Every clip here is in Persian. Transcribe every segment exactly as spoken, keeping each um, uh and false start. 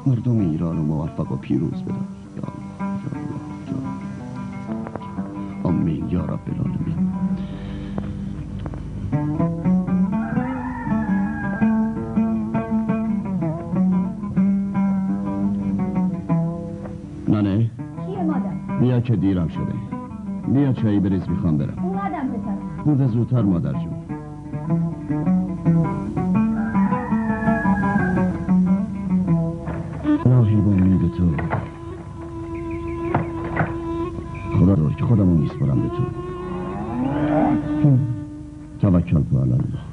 مردم ایران رو موفق و پیروز بدار. یا الله یا الله یا الله. آمین یا رب العالمین. نانه چیه مادر؟ بیا که دیرم شده. بیا چایی بریز، میخوام برم. اومدم پسرم. بود زودتر مادر جون. الهی با امید تو خدا دار که خودمو میسپرم به تو. توکل کن علی الله.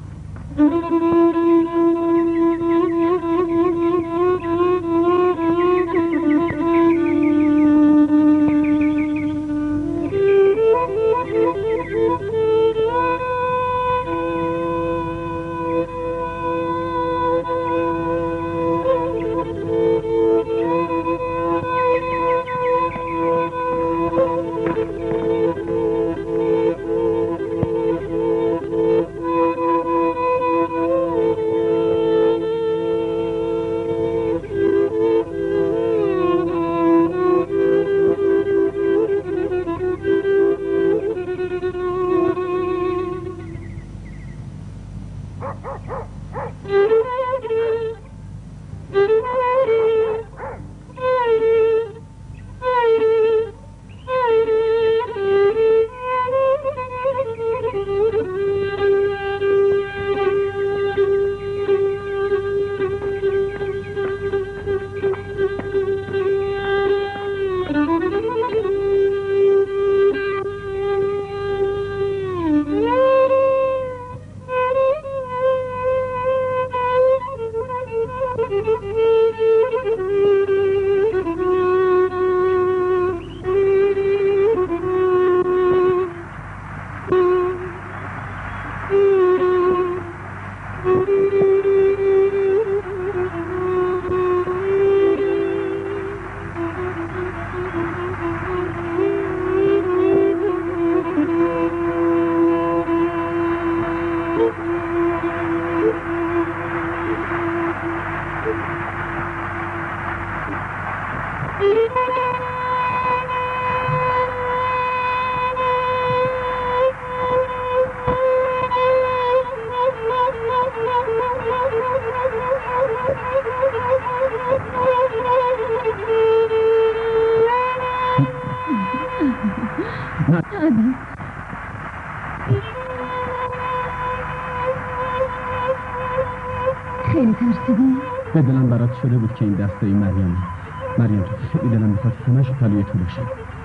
خیلی ترسیدی؟ به دلم برات شده بود که این دسته ای مریم مریم تو خیلی دلم میخواد همش پلوی تو باشه،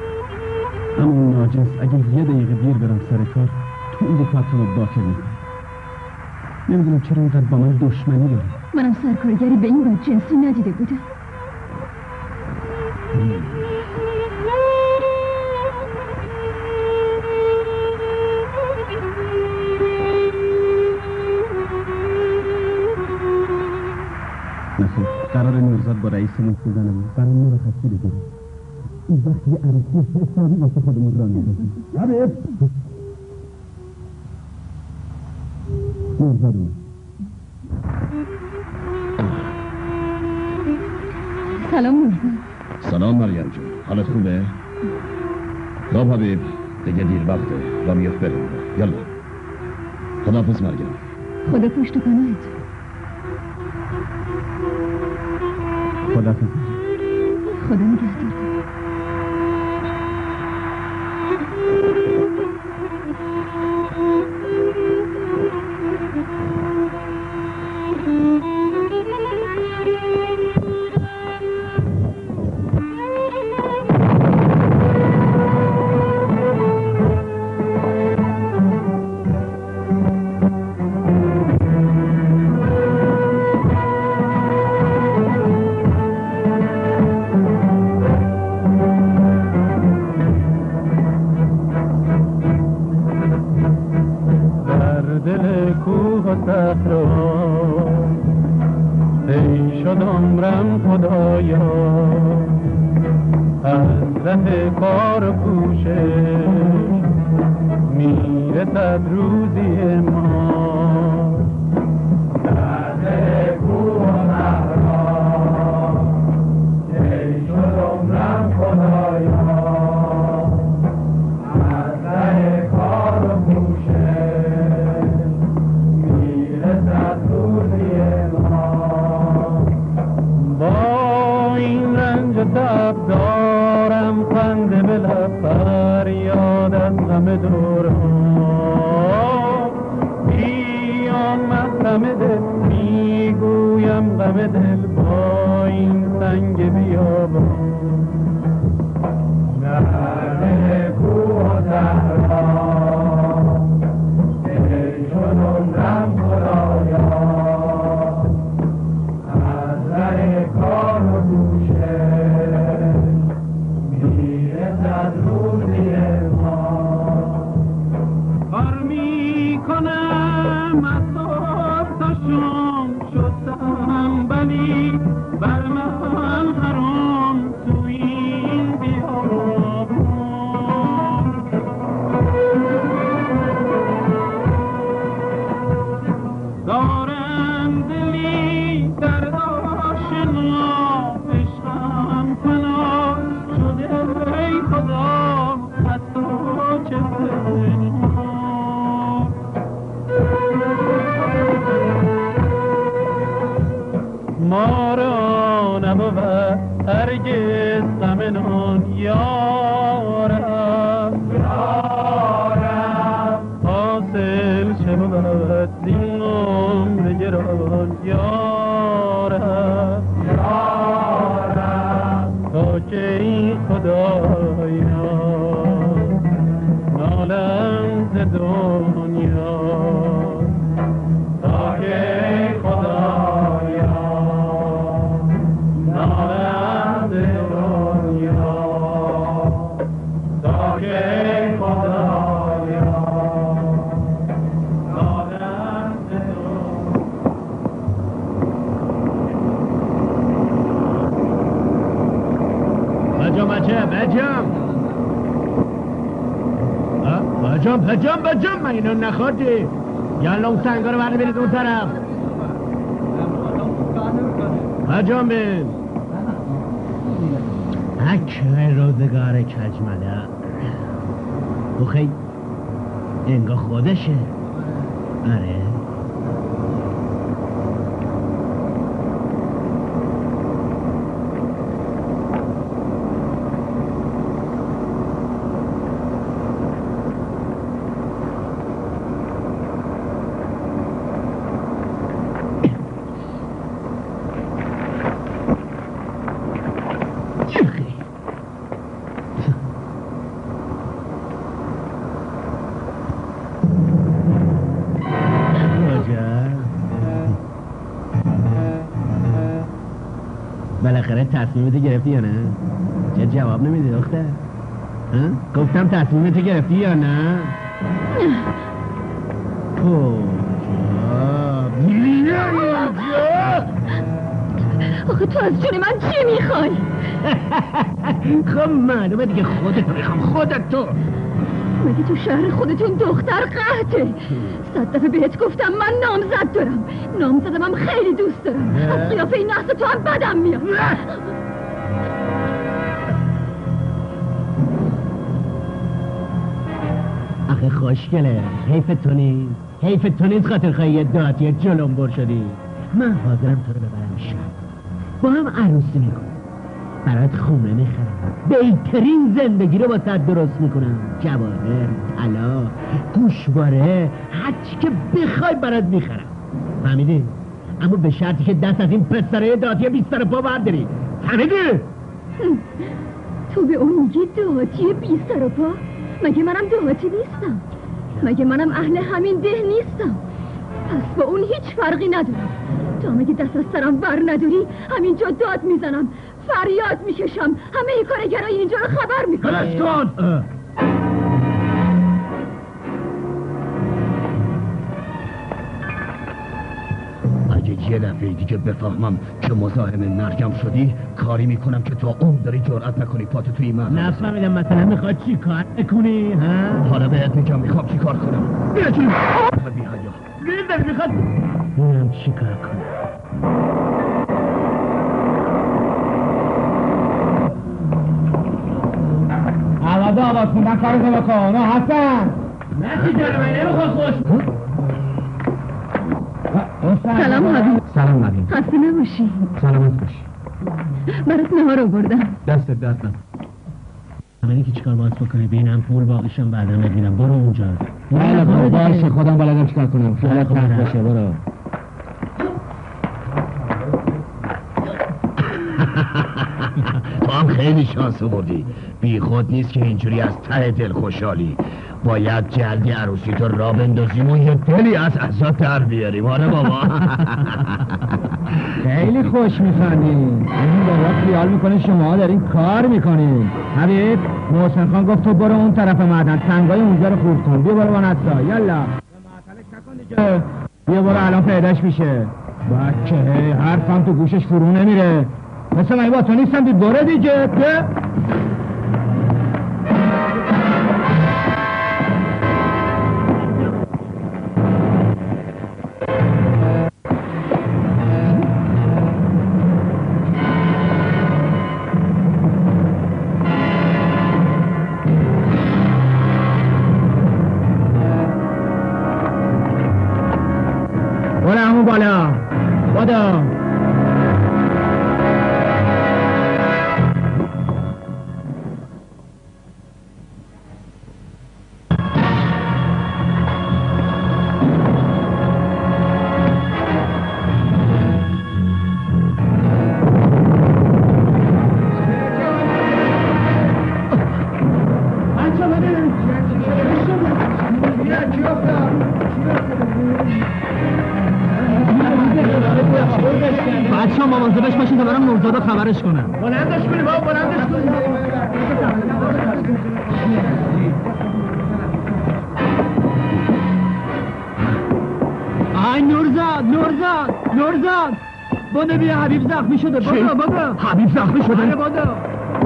اما اون ناجنس اگه یه دقیقه دیر برم سر کار تو این دفعتون رو باطل میکنه. نمیدونم چرا اینقدر با من دشمنی داری. منم سرکارگری به این بد جنسی ندیده بودم. نخیر، قرار نورزاد با رئیسمون بزنم برای مرخصی بگیره. این وقت یه عروسی حسابی واسه خودمون راه میندازیم. حبیب نورزاد اومد. سلام نورزاد. سلام مریم جون، حالت خوبه؟ خب حبیب دیگه دیر وقته و میاد بریم. یلا خداحافظ مریم. خدا پشت و پناهت. خداحافظ. خدا نگهدار. شب دارم خنده به لب فریاد از غم دوران بیان محرم دل میگویم غم دل با این سنگ بیابان مرد کوه و صحرا ای چنون رم خدایا از ره کار و دوشه میرسد روزی ما کار میکنم از صبح تا شام شدم بلی بر من حرام تو این بیابان دارم دلی در آشنا عشقم فنا شده ای خدا از تو چه پنهان ما را نبود هرگز غم نان یارم یارم حاصل چه بود زین عمر گران یارم یارم تا که این خدایا نالم ز دنیا تا که این خدایا نالم ز دنیا تا که این خدایا نالم ز بجام بچه بجام بجام بجام بجام من اینو نخوردی یالا اون سنگا رو برده برید اون طرف بجام بین اکه روزگار کجمله بخی انگاه خودشه آره بالاخره تصمیمت گرفتی یا نه؟ چه جواب نمیدی دختر؟ گفتم تصمیمت گرفتی یا نه؟ کجا؟ بیا اینجا! آخه تو از جون من چی میخوای؟ خب معلومه دیگه خودت میخوام خودت تو مگه تو شهر خودتون دختر قحطه صد دفعه بهت گفتم من نامزد دارم نامزدم هم خیلی دوست دارم از قیافه این نحس تو هم بدم میاد آخه خوشگله حیف تو نیست حیف تو نیست خاطر خواهی یه داتی جلوم بر شدی من حاضرم تو رو ببرم شب با هم عروسی میکنم برات خونه میخرم بهترین زندگی رو با سد درست میکنم جواهر، طلا، گوشواره هرچی که بخوای برات میخرم فهمیدی؟ اما به شرطی که دست از این پسره داتی بی سر پا برداری فهمیدی؟ تو به اون میگی داتی بی سر و پا؟ مگه منم داتی نیستم مگه منم اهل همین ده نیستم پس با اون هیچ فرقی ندارم تا مگه دست از سرم بر نداری همینجا داد میزنم فریاد میکشم همه ای کارگرای اینجا رو خبر میکنم بلش کن اگه یه دفعه دیگه بفهمم که مزاحم مرگم شدی کاری میکنم که تو اون داری جرأت نکنی پاتو توی من نفهمیدم مثلا میخواد چی کار نکنی ها؟ حالا بهت میگم میخوام چی کار کنم بیا چی؟ بی حیا بیا میخواد ببینم چی کار کنم عوضه آواز خوندن کارو بکن نه حسن نسی جانم من نمیخواد خوش سلام حبیب سلام حبیب خسته نباشی سلامت باشی برات نهار آوردم. دستت درد نکنه. همینی که چیکار باید بکنی بینم پول باقیشم بعدا میدم. برو اونجا. بله برو باشه خودم بلدم چیکار کنم. خیالت تنگ باشه برو. تو هم خیلی شانس آوردی. بی خود نیست که اینجوری از ته دل خوشحالی. باید جلدی عروسی تو را بندازیم و یه دلی از ازاد در بیاریم. آره بابا. خیلی خوش میخندی. این بابا خیال میکنه شما دارین کار میکنین. حبیب محسن خان گفت تو برو اون طرف معدن تنگای اونجا رو خورد کن. بیا برو بانستا یلا. معطلش نکن دیگه. بیا برو الان پیداش میشه. بچه حرفم تو گوشش فرو نمیره. مثل من با تو نیستم بی برو دیگه. بیا بالا بادا بچه‌ها مواظبش باشین تا برام نوزادا خبرش کنم. بلندش کنیم بابا بلندش کنیم. آی نورزاد نورزاد نورزاد بوده بیا حبیب زخمی شده. بابا بابا حبیب زخمی شده. آره بابا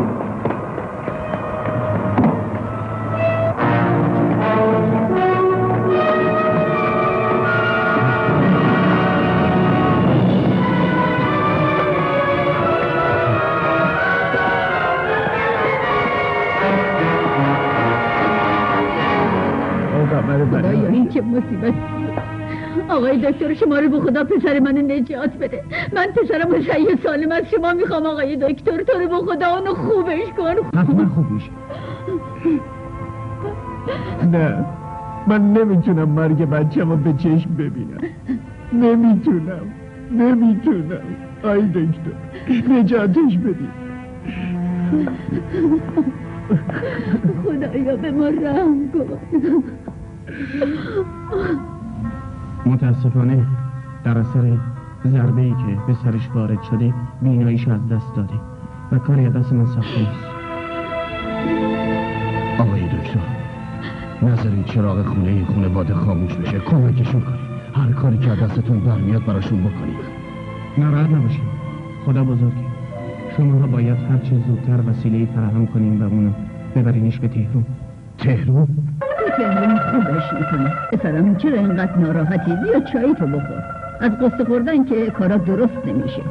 خدایا این چه مصیبت. آقای دکتر شما رو به خدا پسر منو نجات بده. من پسرم صحیح سالم از شما میخوام آقای دکتر. تو رو به خدا اونو خوبش کن. حتما خوب میشه. نه من نمیتونم مرگ بچه‌مو به چشم ببینم. نمیتونم نمیتونم. آی دکتر نجاتش بدید. خدایا به ما رحم کن. متاسفانه در اثر ضربه ای که به سرش وارد شده بیناییش از دست داده و کاری از دست من سخت نیست. آقای دکتر نظرین چراغ خونه این خونه باده خاموش بشه. کمکشون کنید. هر کاری که از دستتون برمیاد براشون بکنید. ناراحت نباشید. خدا بزرگه. شما را باید هر چه زودتر وسیله‌ای فراهم کنیم و اونو ببرینش به تهران. تهران؟ تهران خوبش میکنه. پسرم چرا اینقدر ناراحتی؟ بیا چایی تو بخور. از قصه خوردن که کارا درست نمیشه.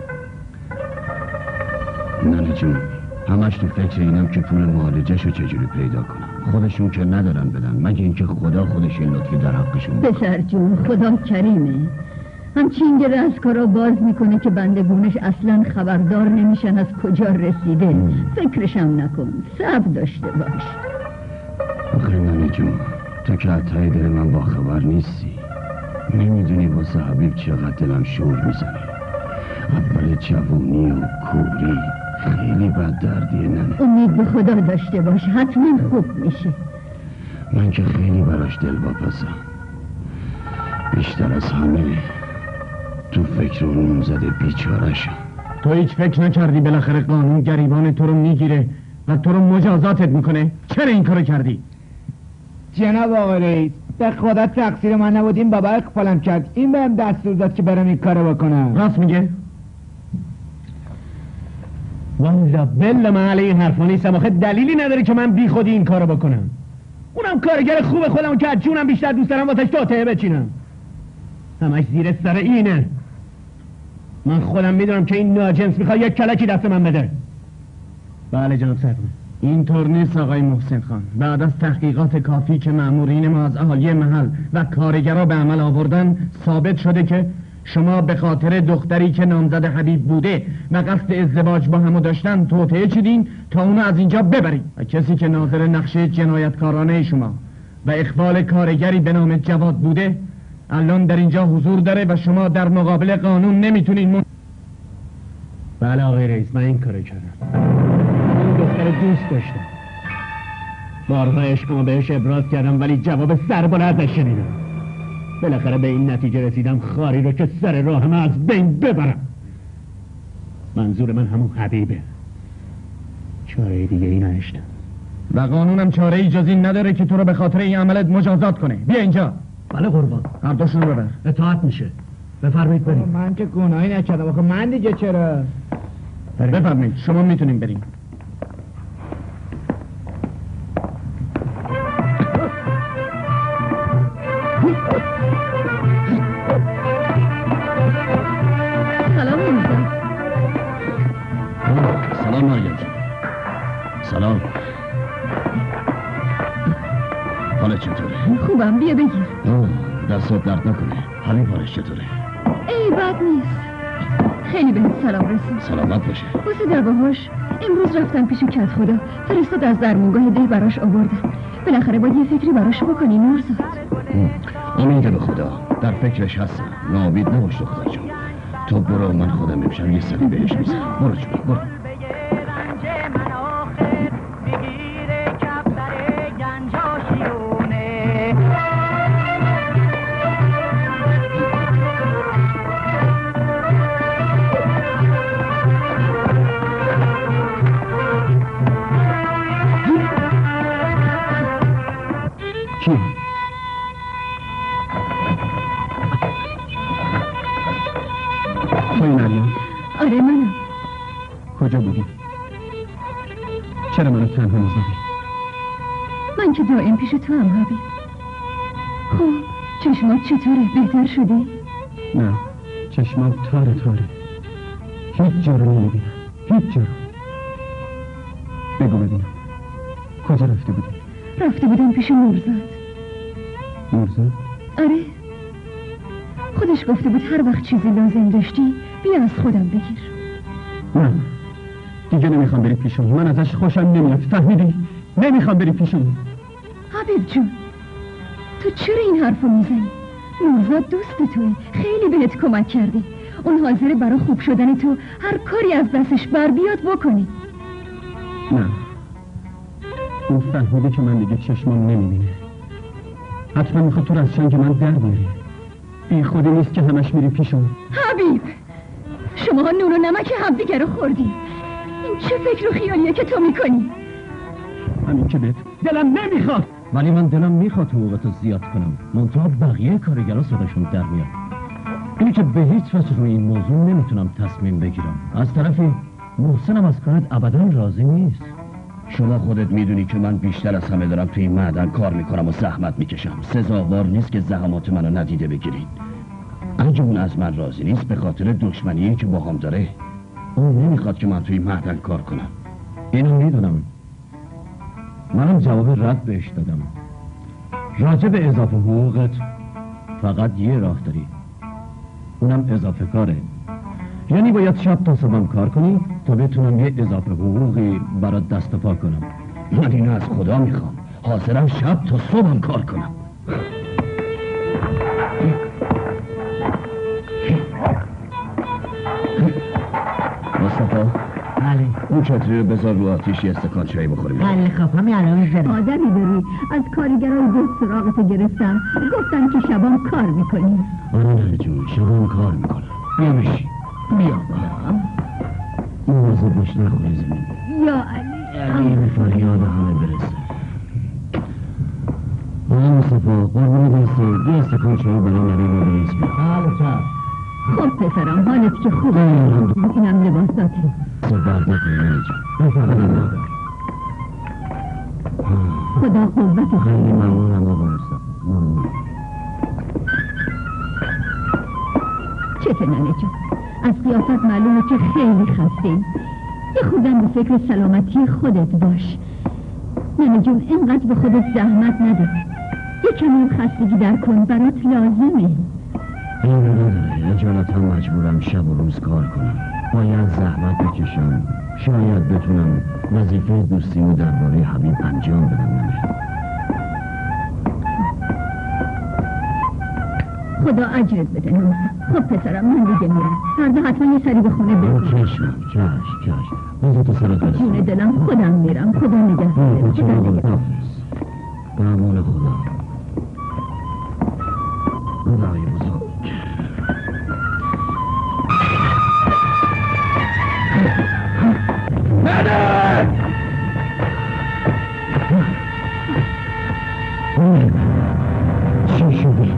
ننه جون همش تو فکر اینم که پول معالجه‌شو چجوری پیدا کنم. خودشون که ندارن بدن مگه اینکه خدا خودش این لطفی در حقشون بکنه. پسر جون خدا کریمه. همچین گره از کارا باز میکنه که بندگونش اصلا خبردار نمیشن از کجا رسیده. فکرشم نکن. صبر داشته باش. آخه ننه جون تو که از ته دل من با خبر نیستی. نمیدونی واسه حبیب چقدر دلم شور میزنه. اول جوونی و کوری خیلی بد دردیه ننه. امید به خدا داشته باش. حتما خوب میشه. من که خیلی براش دل واپسم. بیشتر از همه تو فکر اون نوزده بیچاره‌شم. تو هیچ فکر نکردی بالاخره قانون گریبان تو رو میگیره و تو رو مجازاتت میکنه؟ چرا این کارو کردی؟ جناب آقای رئیس به خدا تقصیر من نبود. این بابا اقفالم کرد. این بهم دستور داد که برم این کارو بکنم. راست میگه؟ والا بله من علیه این حرفا نیستم. آخه دلیلی نداره که من بی خودی این کارو بکنم. اونم کارگر خوب خودم که از جونم بیشتر دوست دارم واسش توطئه بچینم. همش زیر سر اینه. من خودم میدونم که این ناجنس میخواد یک کلکی دست من بده. بله جناب سرکار. اینطور نیست آقای محسن خان. بعد از تحقیقات کافی که مأمورین ما از اهالی محل و کارگرها به عمل آوردن ثابت شده که شما به خاطر دختری که نامزد حبیب بوده و قصد ازدواج با همو داشتن توطئه چیدین تا اونو از اینجا ببرید و کسی که ناظر نقشه جنایتکارانه شما و اخبال کارگری به نام جواد بوده الان در اینجا حضور داره و شما در مقابل قانون نمیتونین من... بله آقای رئیس، من این کارو کردم. این دختر دوست داشتم، بارها عشقمو بهش ابراز کردم ولی جواب سربلند نشنیدم. بالاخره به این نتیجه رسیدم خاری رو که سر راهم از بین ببرم. منظور من همون حبیبه، چاره دیگه ای نداشتم و قانونم چاره ای جز این نداره که تو رو به خاطر این عملت مجازات کنه. بیا اینجا. بله قربان. هر دوشون رو ببر. اطاعت میشه. بفرمایید بریم. من که گناهی نکردم آخه من دیگه چرا؟ بفرمایید شما میتونین بریم. سلام میزم. سلام مریم جان. سلام. حالت چطوره؟ خوبم، بیا بگیر. دستت درد نکنه. حالی حالش چطوره؟ ای بد نیست. خیلی بهت سلام رسید. سلامت باشه. واسه در باهاش امروز رفتن پیش کت خدا، فرستاد از درمونگاه ده براش آوردن. بالاخره باید یه فکری براش بکنی نورزاد. امید به خدا، در فکرش هستم. ناامید نباش دختر جان. تو برو، من خودم امشب یه سری بهش میزنم. برو جون برو. کی؟ توی مریم؟ آره منم. کجا بودی؟ چرا منو تنها میذاری؟ من که دائم پیش تو هم حبیب. خب چشمات چطوره؟ بهتر شدی؟ نه، چشمات تاره تاره، هیچ جا رو نمیبینم، هیچ جا رو. بگو ببینم کجا رفته بودی؟ رفته بودم پیش نورزاد. نورزاد؟ آره، خودش گفته بود هر وقت چیزی لازم داشتی بیا از خودم بگیر. نه دیگه نمیخوام بری پیشون، من ازش خوشم نمیاد، فهمیدی؟ نمیخوام بری پیشون. حبیب جون تو چرا این حرفو میزنی؟ نورزاد دوست توی، خیلی بهت کمک کرده. اون حاضره برای خوب شدن تو هر کاری از دستش بر بیاد بکنی. نه، اون فهمیده که من دیگه چشمام نمیبینه، حتما میخواد تو رو از چنگ من در بیاری. بی خودی نیست که همش میری پیشون. حبیب شما نور و نمک همدیگه رو خوردی. این چه فکر و خیالیه که تو میکنی؟ همین که بهت دلم نمیخواد. ولی من دلم میخواد حقوقتو زیاد کنم، منتها بقیه کارگرها صداشون در میاد. اینی که به هیچ وجه روی این موضوع نمیتونم تصمیم بگیرم. از طرفی محسنم از کارت ابدا راضی نیست. شما خودت میدونی که من بیشتر از همه دارم توی این معدن کار میکنم و زحمت میکشم. سزاوار نیست که زحمات منو ندیده بگیرید. اگه اون از من راضی نیست به خاطر دشمنیه که با هم داره، اون نمیخواد که من توی معدن کار کنم. اینو میدونم، منم جواب رد بهش دادم. راجع به اضافه حقوقت فقط یه راه داری، اونم اضافه کاره. یعنی باید شب تا صبحم کار کنی تا بتونم یه اضافه حقوقی برات دست پا کنم. من اینو از خدا میخوام، حاضرم شب تا صبحم کار کنم. مصطفی بله. اون چتری رو بذار رو آتیش یه استکان چای بخوریم. بله خب همین الان میذارم. آدمی داری، از کارگرای دوست سراغتو گرفتم، گفتن که شبام کار میکنی. آره نه جون، شبام کار میکنم. بیا بشی. بیا مواظب باش نخوری زمین. یا علی علی به فریاد همه برسه. آقا مصطفی قربون دسته یه استکان چای برای نبی با رئیس بیار. بله چه خب پسرم حالت که خوبه. اینم لباساتی. سر درد نکنی نمی جان. بفرمایید. خدا قوت خیلی ممنونم آقا مصطفی. ممنون. چته ننه جان، از قیافت معلومه که خیلی خسته ای. یه خودم به فکر سلامتی خودت باش. ننه جون اینقدر به خودت زحمت نده. یه کمی خستگی در کن برات لازمه. غیر نداره، اجالتا مجبورم شب و روز کار کنم. باید زحمت بکشم، شاید بتونم وظیفه دوستیمو درباره حبیب انجام بدم. نمیشه. خدا اجرت بده نوسا. خب پسرم من دیگه میرم، فردا حتما یه سری به خونه بریم. چشم چشم چشم بذار تو سرت برسیم. جون دلم خودم میرم. خدا نگهدار. خدا نگهدار. به امان خدا. خدای بزرگ. مادر! چی شده؟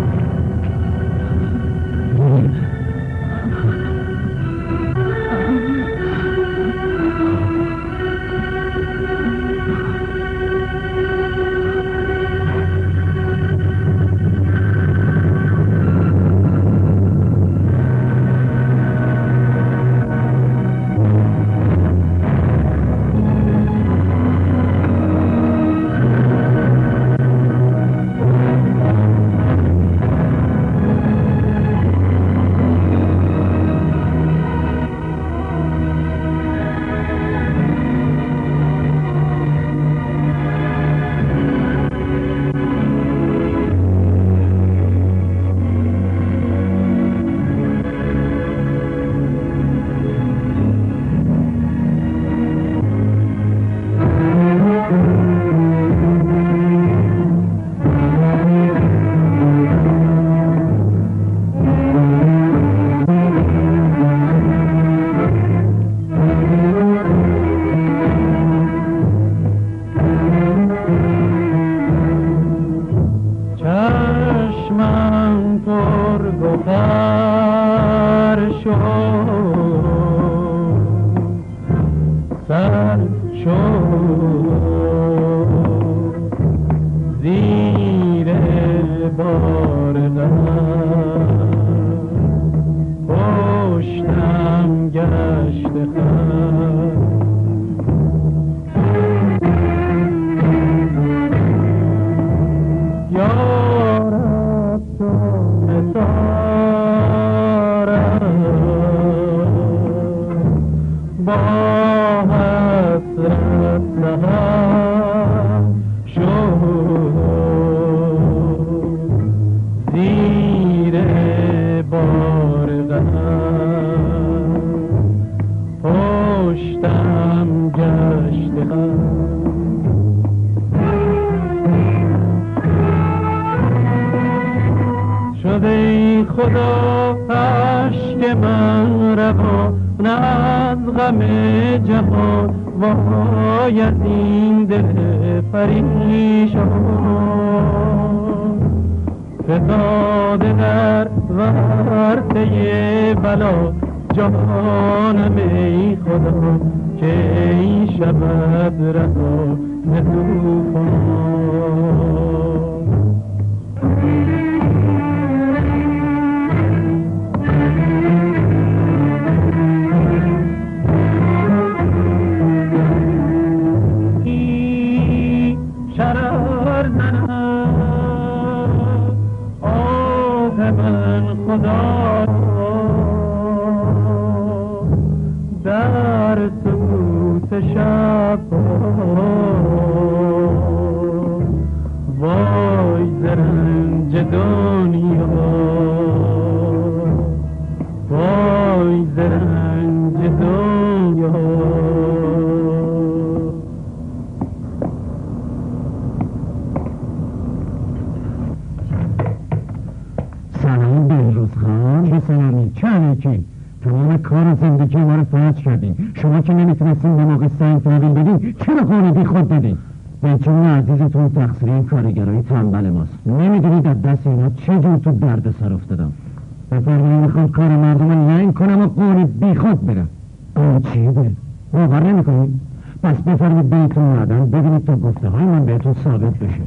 شما که نمیتونستین به موقع سنگ تحویل بدین چرا قول بی خود دادین؟ بچه‌ون عزیزتون تقصیر این کارگرای تنبل ماست. نمیدونید از دست اینا چه جور تو درد سر افتادم. بفرمایید میخوام کار مردم رو لنگ کنم و قول بی خود برم. آه چیه ده؟ باور نمیکنید؟ پس بفرمایید بهتون اومدم ببینید تا گفته های من بهتون ثابت بشه.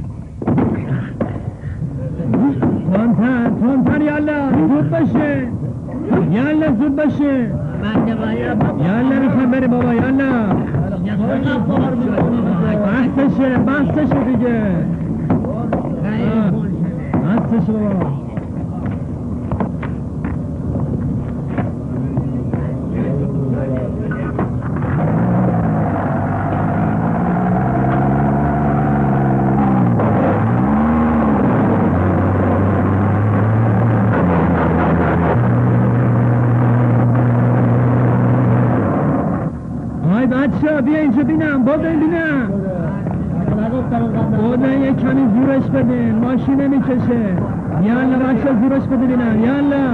تونتر تونتر یالا زود باشه یالا زود باشه یالا میخوام بری بابا یالا بحثشه بحثشه دیگه بحثشه بابا ای بچه بیا اینجا بینم با ببینم بودن یک کمی زورش بدین ماشین نمیکشه یالا بچه زورش بده بینم یالا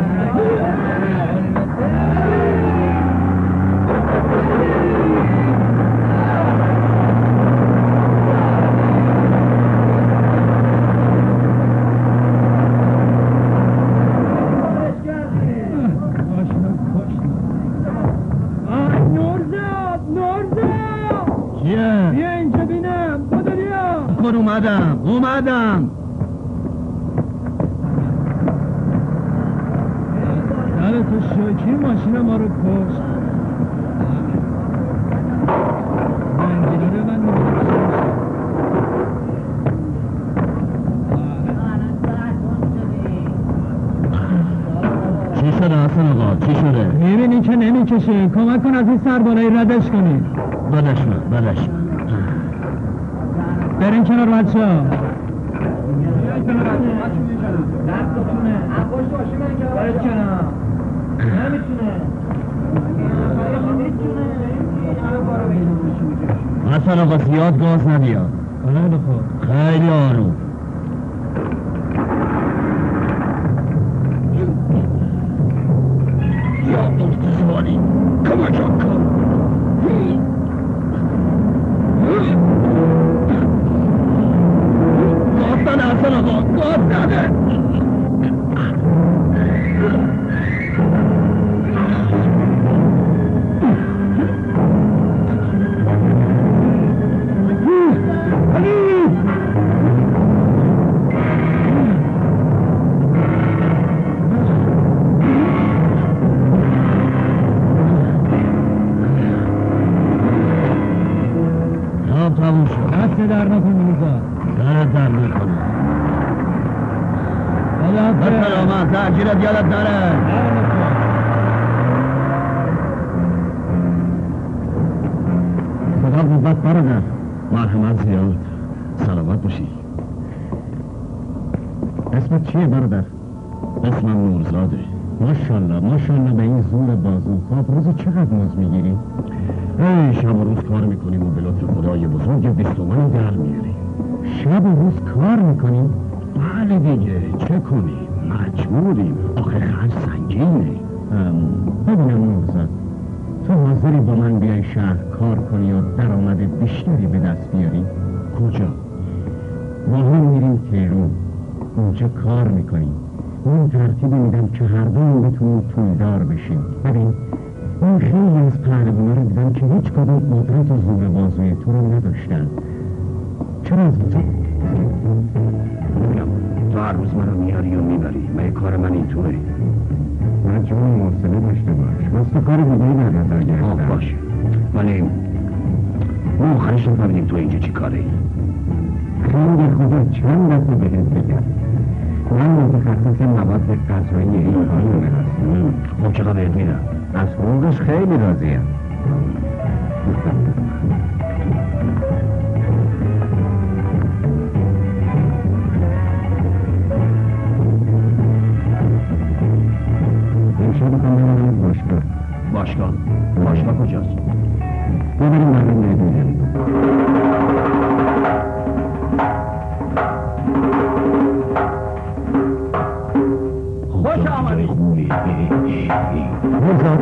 اومدم اومدم داره تو شوکی ماشین ما رو کشت بنگیره من چی شده حسن آقا چی شده؟ میبینی که نمیکشه کمک کن از این سر بالایی ردش کنی بلش من بلش من برین کنار بچه ها حسن آقا زیاد گاز ندیا خیلی خوب خیلی آروم یا بلتزوانی کمکم کن گاز نده حسن آقا گاز نده در نکن میزا درد در میکنه به سلامت درگیرت یادت نره خدا قوت برادر مرحمت زیاد سلامت باشی اسمت چیه برادر؟ اسمم نورزاده ماشالله ماشالله به این زور بازو خب روزی چقدر مزد میگیری؟ ای شب و روز کار میکنیم و به لطف خدای بزرگ بیستومنی در میاریم شب و روز کار میکنیم؟ بله دیگه چه کنیم مجبوریم آخه خرج سنگینه ببینم نورزاد تو حاضری با من بیای شهر کار کنی و درآمد بیشتری به دست بیاری؟ کجا؟ با هم میریم تهران اونجا کار میکنیم اون ترتیب میدم که هر دوم بتونیم پولدار بشیم ببین من خیلی از پهلوانا رو دیدم که هیچ کدوم قدرت و زور بازوی تو رو نداشتن چرا از تو؟ تو هر روز من رو میاری و میبری من کار من اینطوره مجموع موصله داشته باش بس تو کار دیگه ای نظر گرفتم آه باش ولی ما آخرش نفهمیدیم تو اینجا چی کاره ای خیلی خدا چند دفعه بهت بگم من متخصص مواد غذایی این خانومه هستم خب چقدر بهت میدم از حقوقش خیلی راضیم امشب بخوام ببرم باشگاه باشگاه؟ باشگاه کجاست؟ ببریم برای نمیدونم خوش آمدید مرزاد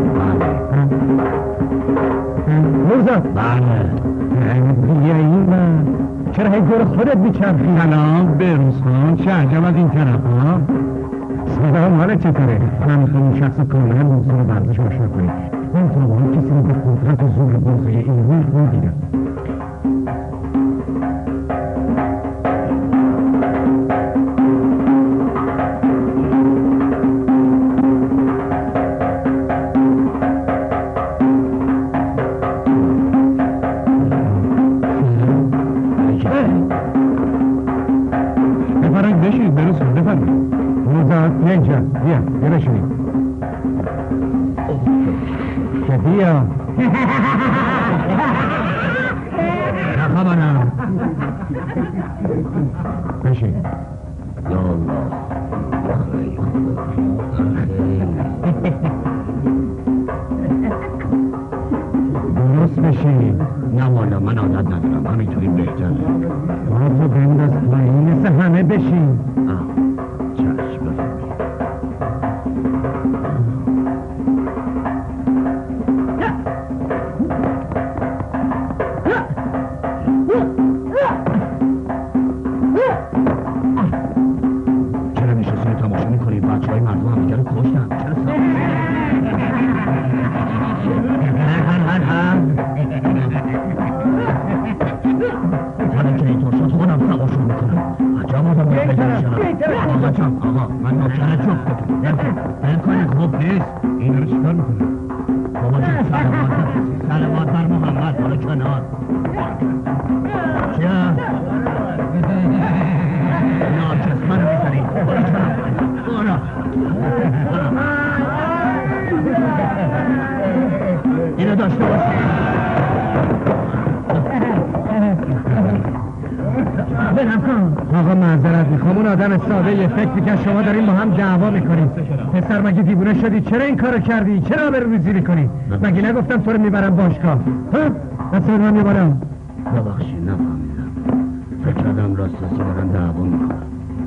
مرزاد بله بیایی من چرا هی دور خودت بیچرخی سلام بهروز خان چه عجب از این طرف ها سلام حالا چطوره من میخوام این شخص کاملا موضوع ورزش آشنا کنید من تا با هم کسی رو به قدرت و زور بازوی این روی ندیدم بیا بیا بشونیم که بیا نخبرم بشین یا الله درست بشین. نه والا من عادت ندارم، همینطوری بهتره. بابا بنداز پایین مثل همه بشین. آه چشم بفرمایید. چرا نشستین تماشا میکنید؟ بچه های مردم هم دیگه رو کشتن. چرا ساخت؟ هر هر هر حالا که اینطور شد خودم سواشون میکنم. عجب آدم رو پیدا میشنم. آقا جان، آقا من نوکر جفتتون. دل کنید خوب نیست. این رو چیکار میکنم؟ بابا جان سلامات سلامات بر محمد. حالا کنار چیه؟ ناچست منو میزنید. برو کنار برو. اینو داشته باشید. برم کن. آقا معذرت میخوام، اون آدم ساده یه فکر میکرد شما دارین با هم دعوا میکنید. پسر مگه دیوونه شدی؟ چرا این کارو کردی؟ چرا آبروریزی میکنی؟ مگه نگفتم تو رو میبرم باشگاه؟ ها؟ دست من میبرم. ببخشید نفهمیدم. فکر کردم راست راستی دارن دعوا میکنم.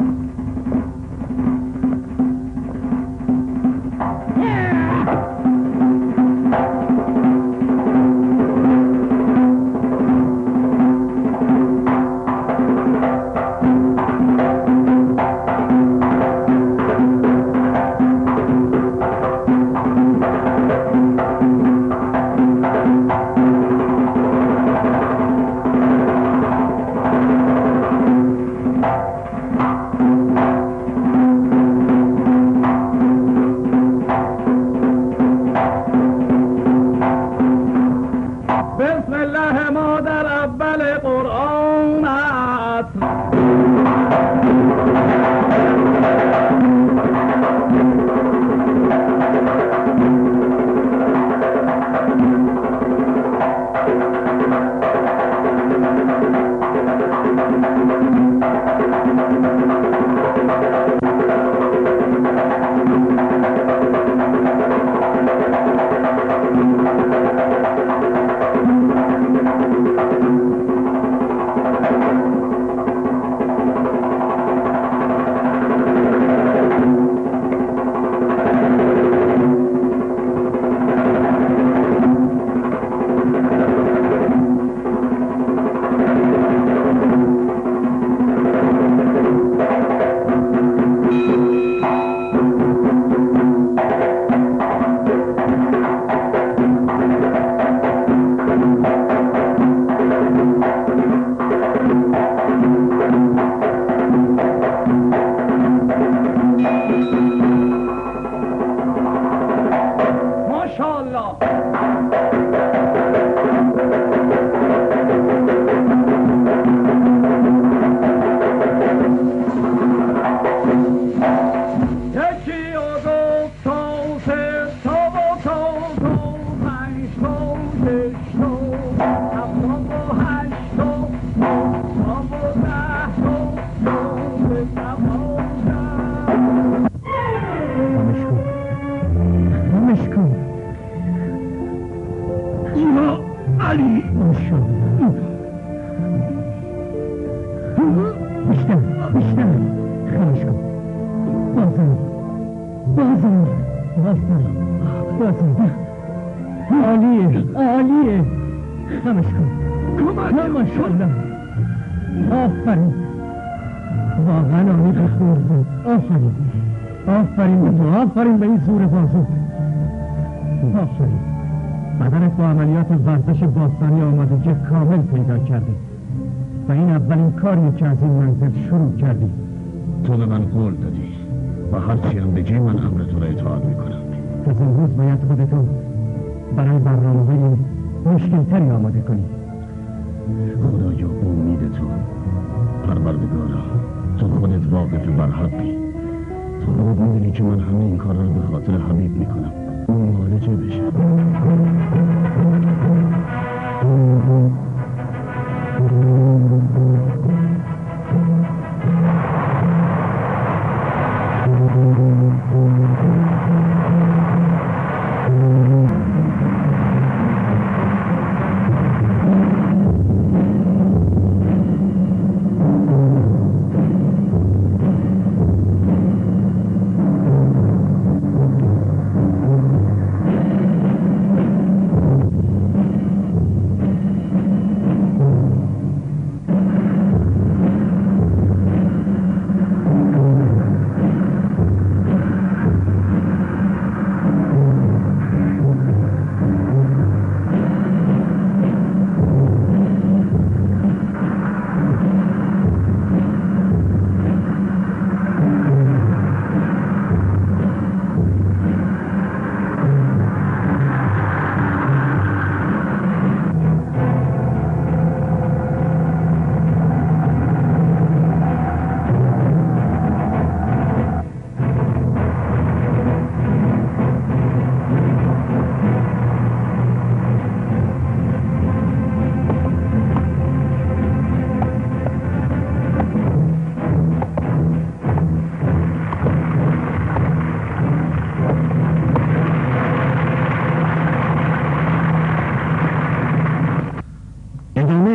عالیه عالیه. خمش کن. ماشاءالله. آفرین. واقعا عالی بخور بود. آفرین. آفرین به تو. آفرین به این زور بازو. آفرین. بدنت با عملیات ورزش باستانی آمادگی کامل پیدا کرده و این اولین کاریه که از این منزل شروع کردی. تو به من قول دادی و هرچی هم بگی من امر تو را اطاعت میکنم. از امروز باید خودتو برای برنامه‌های مشکلتری آماده کنی. خدایا امید تو پروردگارا، تو خودت واقف بر حقی. تو خودت میدونی که من همه این کار رو به خاطر حبیب میکنم. اون مالجه بشه.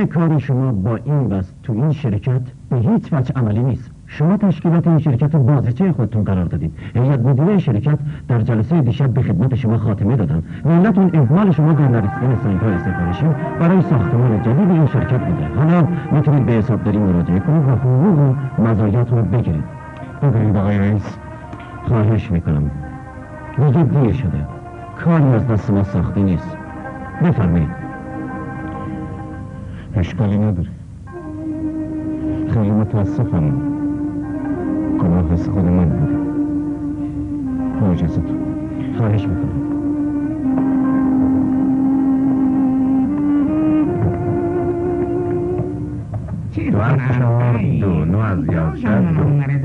همه کار شما با این واسه تو این شرکت به هیچ وجه عملی نیست. شما تشکیلات این شرکت رو بازیچه خودتون قرار دادید. هیئت مدیره شرکت در جلسه دیشب به خدمت شما خاتمه دادن و علت اون اهمال شما در نرسیدن سنگ‌های سفارشی برای ساختمان جدید این شرکت بوده. حالا میتونید به حسابداری مراجعه کنید و حقوق و مزایات رو بگیرید. بگیرید آقای رئیس، خواهش میکنم. دیگه دیر شده، کاری از دست ما ساخته نیست. بفرمایید. اشکالی نداره. خیلی متاسفم، گناه حس خود من بوده. با اجازتون. خواهش میکنم. دو از چهار دو، نو از یازده دو.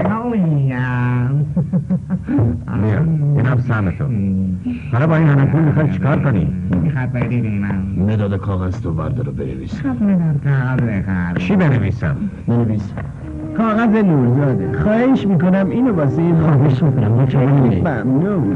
بیا، این هم سهمتون. حالا با این همه پول میخوای چیکار کنی؟ مداد کاغذ تو بردار رو بنویس. چی بنویسم؟ بنویس. کاغذ نورزاده. خواهش میکنم اینو واسه این خواهش میکنم. ما چرا نمیدید؟ ممنون.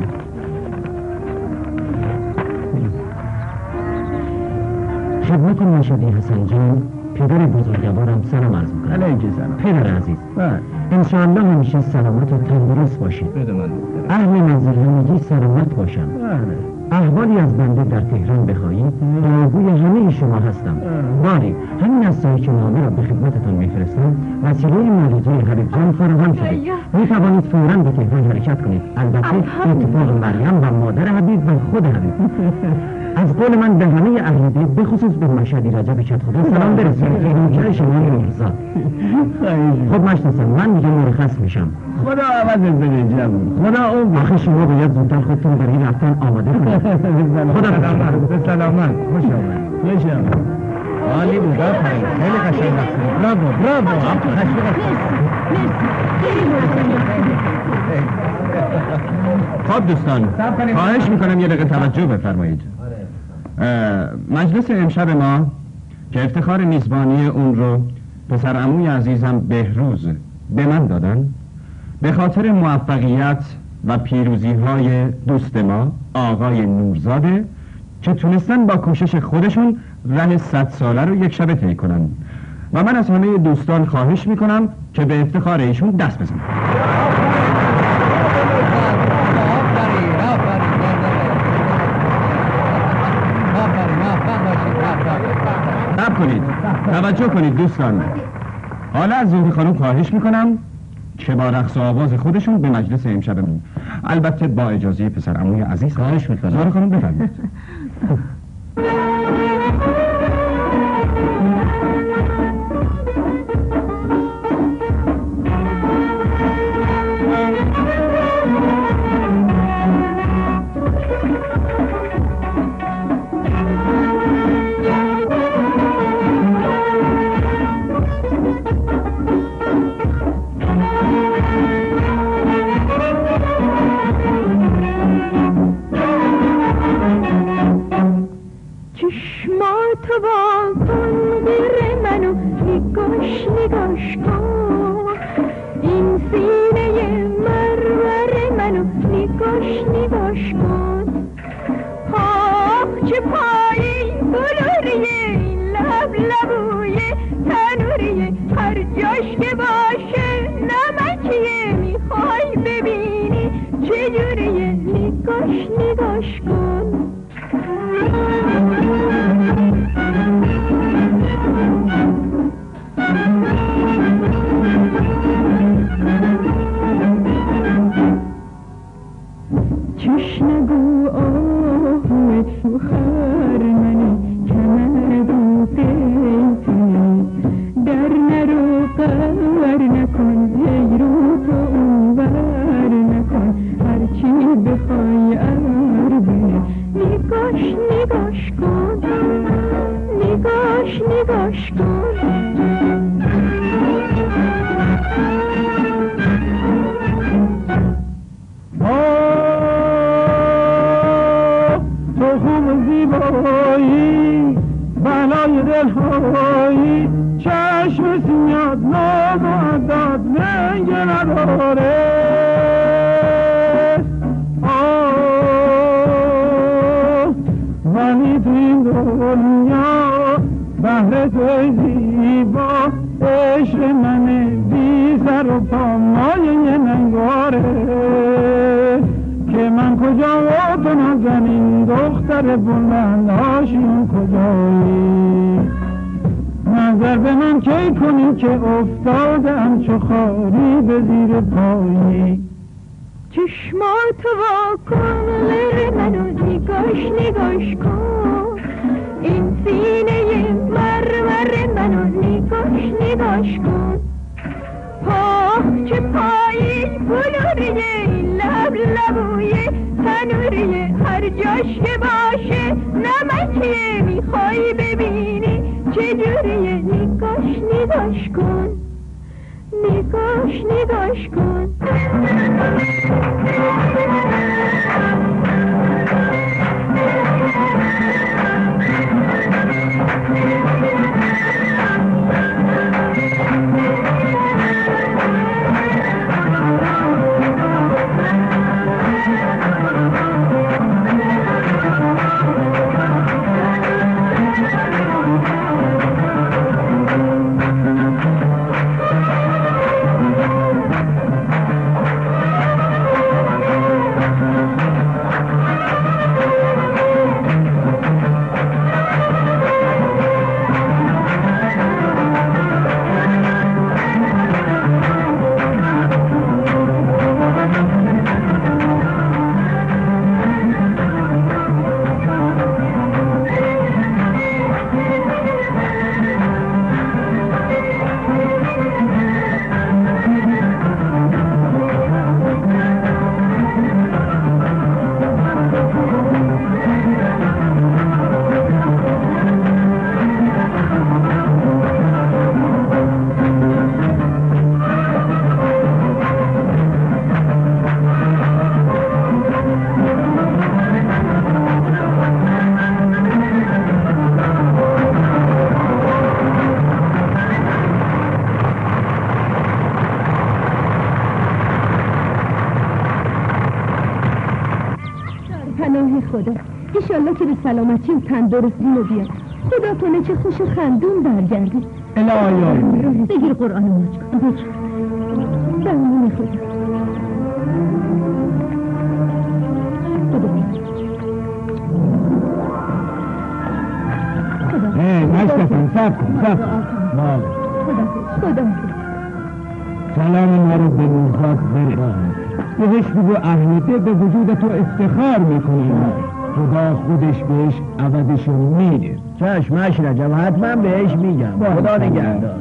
خدمت ناشدی حسن جان، پدر بزرگوارم سلام عرض میکنم. علیکه سلام. پدر عزیز، بله. انشاءالله همیشه سلامت و تندرست باشید. بده من. اهل منزل همگی سلامت باشم. بله. احوالی از بنده در تهران بخواهید، راهگوی همه شما هستم. باری همین از سایه نامه را به خدمتتان میفرستم. وسیله مریضی حبیب جان فراهم شده. می توانید فوراً به تهران حرکت کنید. البته اتفاق مریم و مادر حبیب و خود حبیب. از قول من به همه اهل بیت به خصوص به مشهدی رجب کت خدا سلام برسونید که نوکر شما نورزاد. خب مشناسم، من دیگه مرخص میشم. خدا عوضت بده جوون. خدا اون آخه شما باید زودتر خودتون برای رفتن آماده کنید. خدا سلامت. به سلامت. خوش آمد. خوش آمد. عالی بود. آفرین. خیلی قشنگ رفتید. براو، براو. خب دوستان، خواهش میکنم یه دقیقه توجه بفرمایید. مجلس امشب ما که افتخار میزبانی اون رو پسر عموی عزیزم بهروز به من دادن، به خاطر موفقیت و پیروزی های دوست ما آقای نورزاده که تونستن با کوشش خودشون ره صد ساله رو یک شبه طی کنن و من از همه دوستان خواهش میکنم که به افتخار ایشون دست بزنن. صبر کنید، توجه کنید دوستان. حالا از زهره خانم خواهش میکنم که با رقص و آواز خودشون به مجلس امشبمون، البته با اجازه پسر عموی عزیز، خواهش میکنم. زهره خانم بفرمایید. ولی تو این دنیا بهر تو زیبا عشق من بی سر و پا مایه ننگاره که من کجا و تو نازنین دختر بلند آشیون کجایی نظر به من کی کنی که افتادم چو خاری به زیر پایی چشماتو واکن لر منو نگاش نگاش کن این سینه مرمر منو نگاش نگاش کن پاک چه پایی بلوریه لب لبویه تنوریه هر جاش که باشه نمکیه میخوای ببینی چجوریه نگاش نگاش کن نگاش نگاش کن ایشالله که به سلامتی و تندرستی رو بیاد خدا کنه چه خوش و خندون برگردی الهی بگیر قرآن ماج کن بگیر درمون خدا خدا خدا اه نشتفن سب کن سب کن خدا خدا سلام ما رو به نوخات برسان بهش بگو اهلته به وجود تو افتخار میکنی خدا خودش بهش عوضشو میده چشمش رجب حتما بهش میگم خدا نگهدار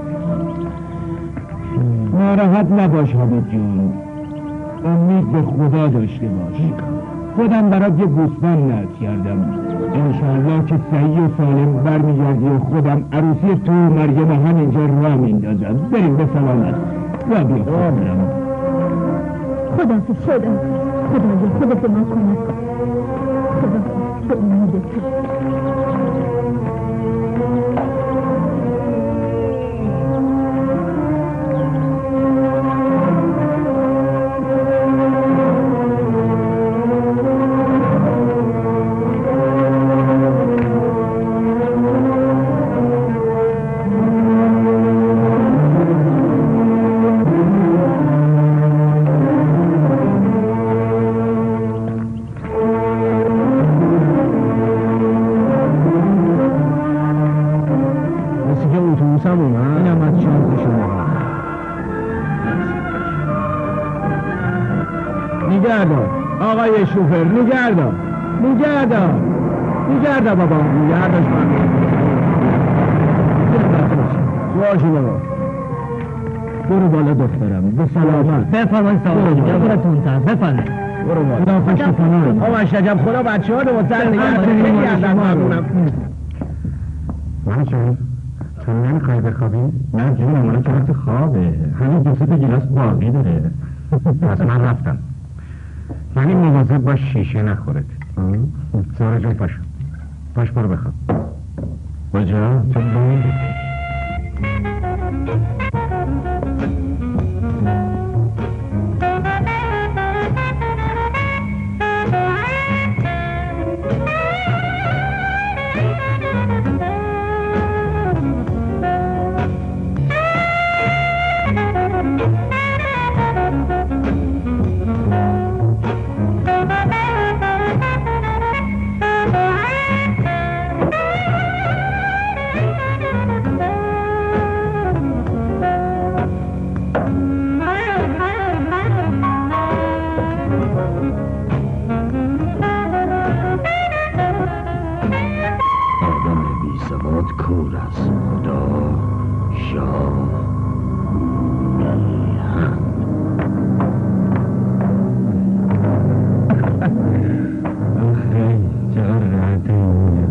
ناراحت نباش حبیب جون امید به خدا داشته باش خودم برات یه گوسفند نرد کردم انشالله که صحیح و سالم برمیگردی و خودم عروسی تو مریم همینجا راه میندازم بریم به سلامت و بیا خودم خدا خدا خدا خدا به ما کمک کن خدا به امید تو آقای شوفر نگردار نگردار نگردار بابا نگرداش من باشی بابا برو بالا دخترم به سلامت بفرمایید سلامت برو تونتر بفرمایید برو بالا خدا پشت کنار آقا شجب خدا بچه ها رو واسه نگردار خیلی ازت ممنونم من چون تو نمیخوای بخوابی؟ نه جون امانه که وقت خوابه همین دو سه گیلاس باقی داره پس من رفتم یعنی مواظب باش شیشه نخورد زهره جون پاش پاش برو بخواب کجا؟ تو بایدی شاد کور از خدا شاه میهن. آخه چقدر راحت این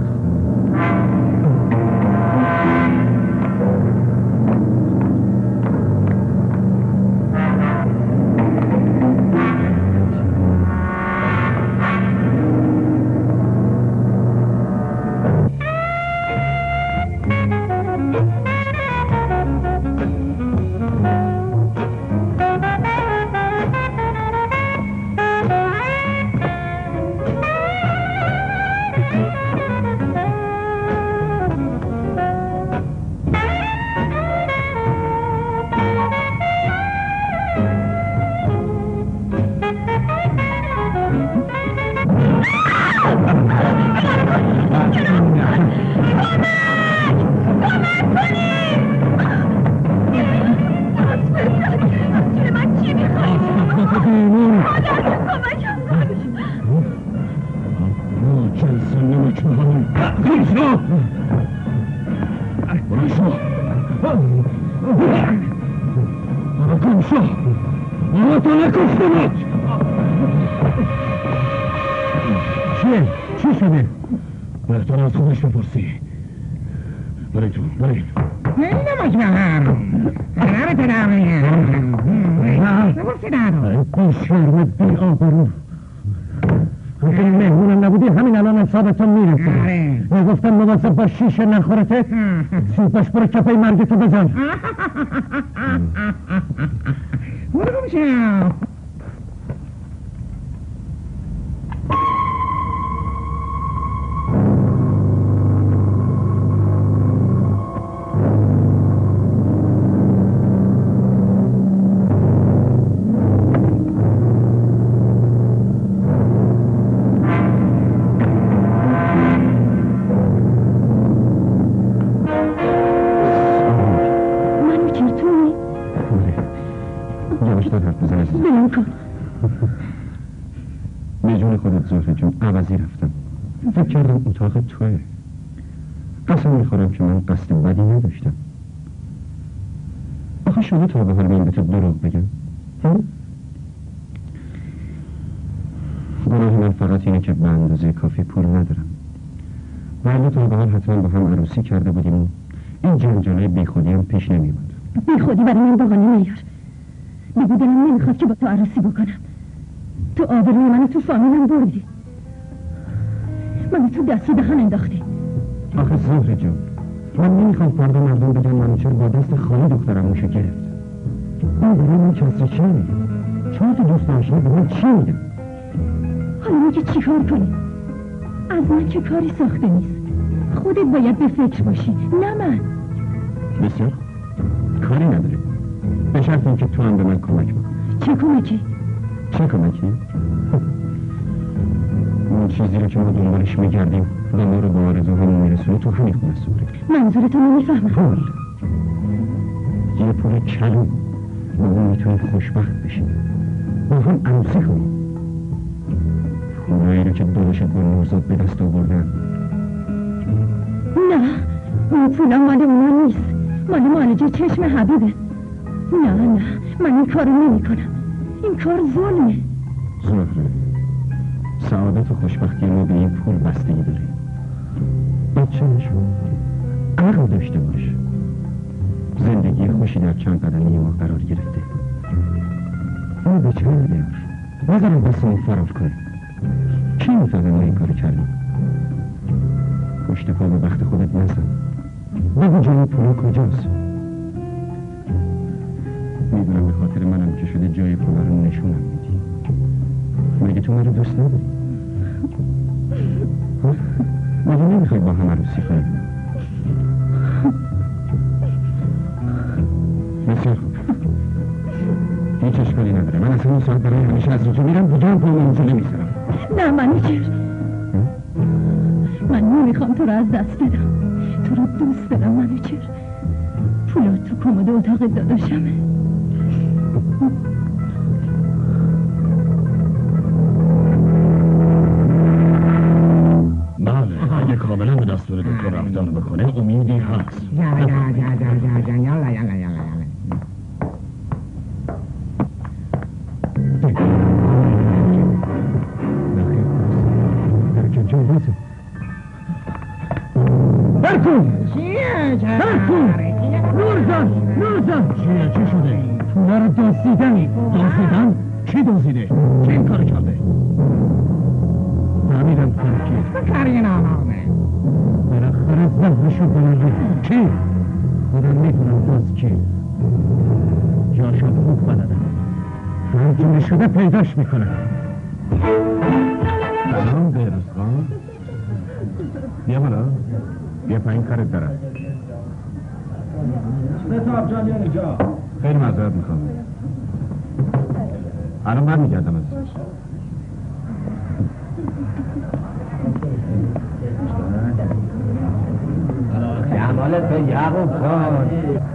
چیه؟ چی شده؟ بهتر از خودش بپرسی. برایتون برایتون نماش بهم قرار تدامیم نبرسی دارو بی شرم بی آبرو. اگه مهمونم نبودی همین الان حسابتون میرسه. نگفتم مواظب با شیشه نخورته. سوپش برو کپه مرگتو بزن. برو بمشم. به خودت زهره جون عوضی رفتم. فکر کردم اتاق توه. قسم میخورم که من قصد بدی نداشتم. آخه شده تا به حال من به تو دروغ بگم؟ گناه من فقط اینه که به اندازه کافی پول ندارم. ولی تا به حال حتما با هم عروسی کرده بودیم و این جنجاله بی خودی هم پیش نمیومد. بی خودی برای من بهانه نیار. بگو دلم نمیخواد که با تو عروسی بکنم. تو آبروی منو تو فامیلم بردی. منو تو دست و دهن انداختی. آخه زهره جون، من نمیخوام فردا مردم بگن منوچهر با دست خالی دخترموشو گرفت. این برای من کسر چیه؟ چهار تا دوست آشنا به من چی میگن؟ حالا میگه چی کار کنی؟ از من که کاری ساخته نیست. خودت باید به فکر باشی، نه من. بسیار کاری نداره، به شرط اینکه تو هم به من کمک بکن. چه کمکی؟ چه کمکی؟ اون چیزی رو که ما دنبالش میگردیم و ما رو با آرزوهامون میرسونه تو همین خونه سوره. منظورتو نمیفهمم. پول یه پول کلو با اون میتونیم خوشبخت بشیم، با هم عروسی کنیم. پولایی رو که داداشت با نوزاد به دست آوردن. نه، اون پولا مال اونا نیست، مال مالجه چشم حبیبه. نه نه، من این کارو نمی کنم. این کار ظلمه. زهره، سعادت و خوشبختی ما به این پول بستگی داره. بچه نشون عقل داشته باش. زندگی خوشی در چند قدمی ما قرار گرفته. اون به چه بیار نظرم دستمون فرار کنه. کی میفهمه ما این کارو کردیم؟ پشت پا به بخت خودت نزن. بگو جای پولا کجاست؟ میدونم به خاطر منم که شده جای پولا رو نشونم میدی. مگه تو من رو دوست نداری؟ مگه نمیخوای با هم عروسی کنیم؟ بسیار خوب، هیچ اشکالی نداره. من اصلا این ساعت برای همیشه از اینجا میرم، بودم پا من اینجا نمیذارم. نه منوچهر، من نمیخوام تو رو از دست بدم. تو رو دوست دارم منوچهر. پولا تو کمد اتاق داداشمه. بله، اگه کاملا به دستور دکتر رفتن بکنه امیدی هست. یالا یالا یالا یالا یالا یالا برکن! چیه؟ برکن! نورزان! نورزان! چیه؟ چی شده؟ پولا رو دزدیدن. دزدیدن؟ کی دزدیده؟ کی این کارو کرده؟ نمیدم فرکی. کارین آمامه بالاخره زهرشو بلنده. کی؟ خودم میدونم باز کی. جاشو خوب بلدم. هر جوری شده پیداش میکنم. سلام بهروز خان. بیا بالا. بیا پایین کارت دارم. بتاب جان یا نجا. خیلی معذرت میخوام. الان برمیگردم از جمالت به یعقوب خان.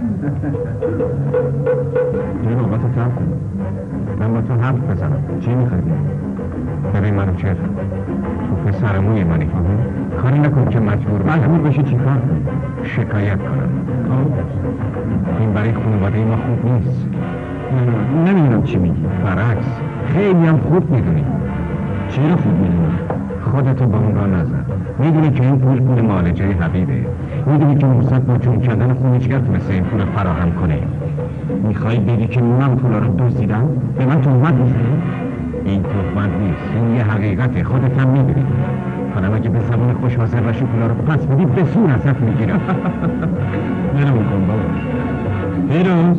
یه نوبت رو کم کن. من با تو حرف بزنم. چی میخوایی؟ ببین منو چه تو پسر موی منی فهمی؟ کاری نکن که مجبور بشم. مجبور بشی چی کار؟ شکایت کنم. این برای خانواده ما خوب نیست. نمیدونم چی میگی. برعکس خیلی هم خوب میدونی. چی رو خوب میدونی؟ خودتو با اون را نزن. میدونی که این پول پول معالجه حبیبه. میدونی که موساد با جون کردن خونجگر تونسته این پول فراهم کنه. میخوای بگی که من پول رو دزدیدم؟ به من تهمت میزنی؟ این تهمت نیست. این یه حقیقته. خودت هم میدونی. حالا اگه به زبان خوش حاضر باشی پولا رو پس بدی به سور ازت میگیرم. نرمون کن بابا. پیروز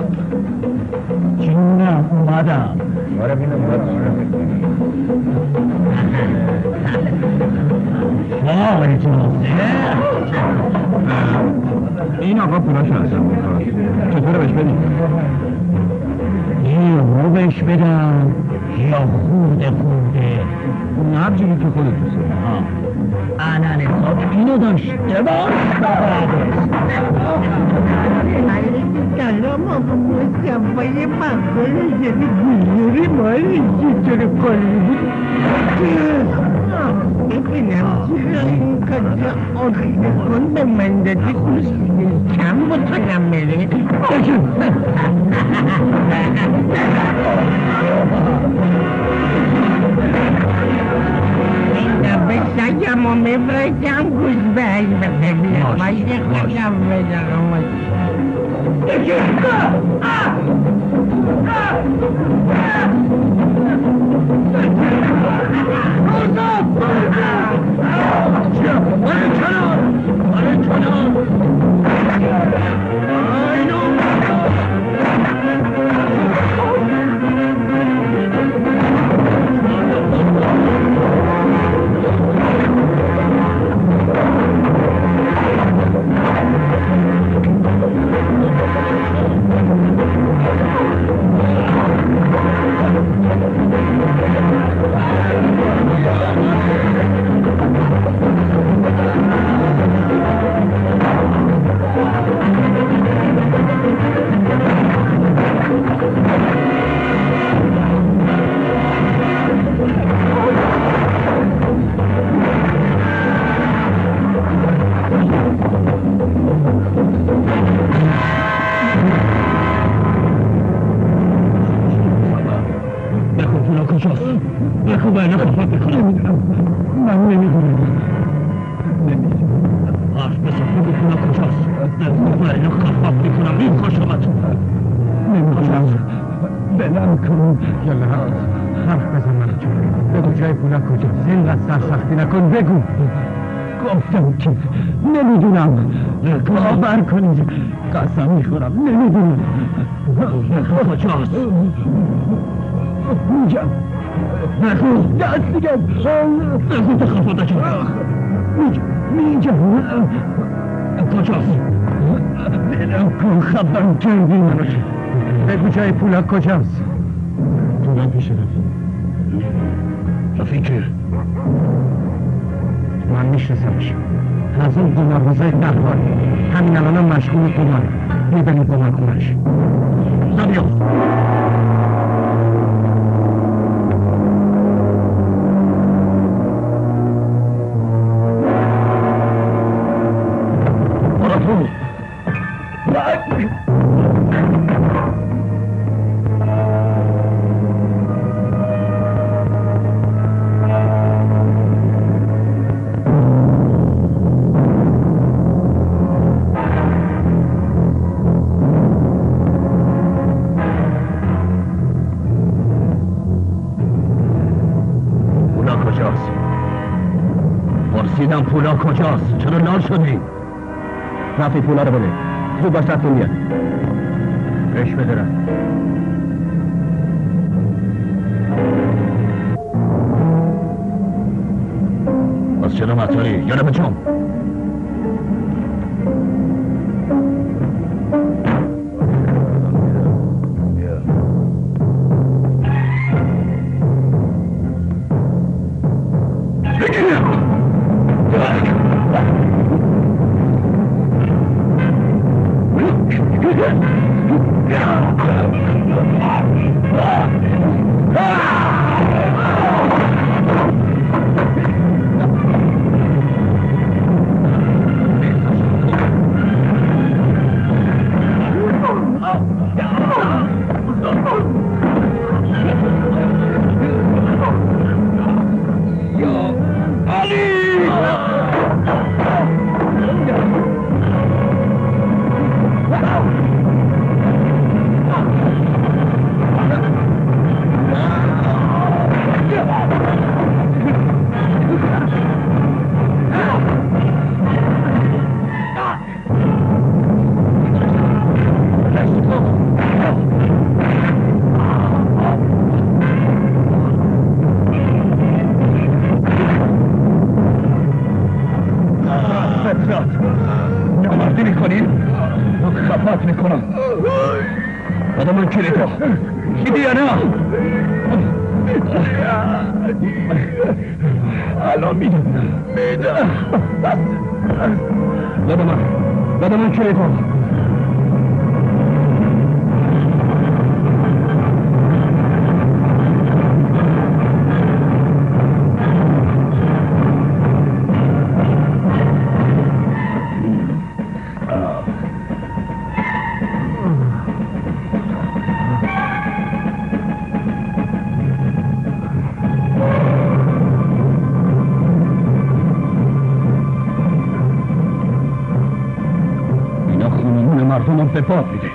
جونم اومدم. باره بینم باید آقای جنازه این آقا پولاشو ازم میخواد. چطوره بهش بدیم؟ یه رو بهش بدم یا خورده خورده؟ هر جوری که خودت دوست داری. علن حساب اینو داشته باش کلام آقا مصطفی مقبول یعنی گلوری مالی چطور کلی بود ببینم چرا این کجا آخیده کن به من دادی خوشیده کم بکنم بره سگم و میبرکم گوش به این بخیریم من یه خودم بدارم بگو گفتم که نمیدونم باور کنید قسم میخورم نمیدونم کجاست میگم بگو دست میگم بگو تخفاده چه میگم کجاست بلم کن خبرم کردی بگو جای پولا کجاست تو من پیش رفیق رفیق که من میشناسمش از اون قماربازای قهار همین الان مشغول قمار میبرید قمار خونش زبیاز پرسیدم پولا کجاست؟ چرا لال شدی؟ رفی پولا رو بده. زود باش رفتون بیاد. بهش بده رفت. بس چرا مطاری؟ یالا بچم. به باد میده.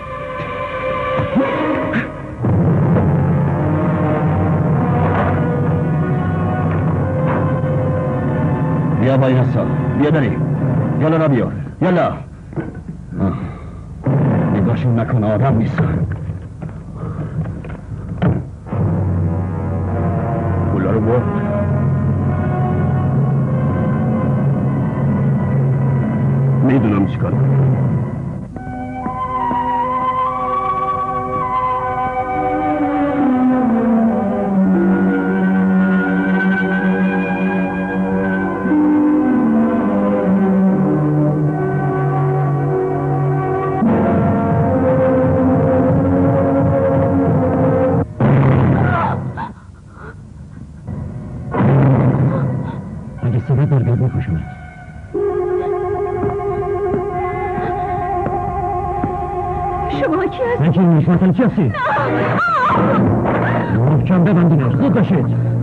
بیا با این حساب. بیا داری. یالا را بیار. یالا. نگاهشون نکنه آدم نیستن. پولا رو برد. میدونم چیکار کنم. مثلا چی هستی؟ محکم ببندینش. زود باشید.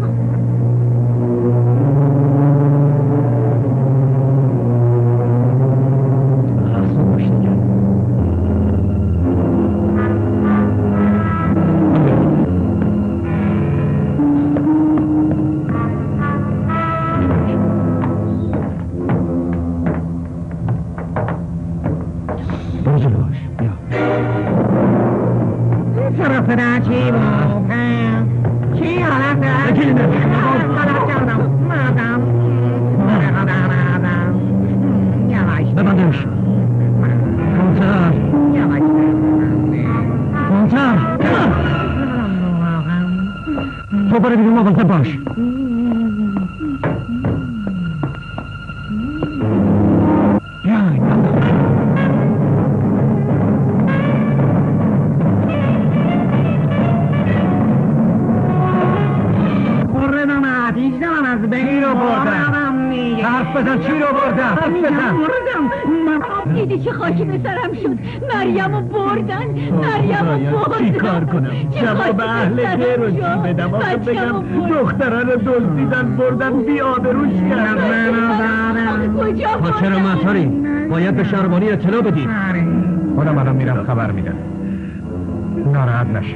حرف بزن چی رو بردم؟ حرف بزن. بردم. دیدی چه خاکی به سرم شد. مریم رو بردن. مریم رو بردن. چی کار کنم؟ جواب اهل ده رو چی بدم؟ آخه بگم دختران رو دزدیدن بردن بی آبروش کردن. ما چرا مطاری؟ باید به شهربانی اطلاع بدید. خودم الان میرم خبر میدم. ناراحت نشه.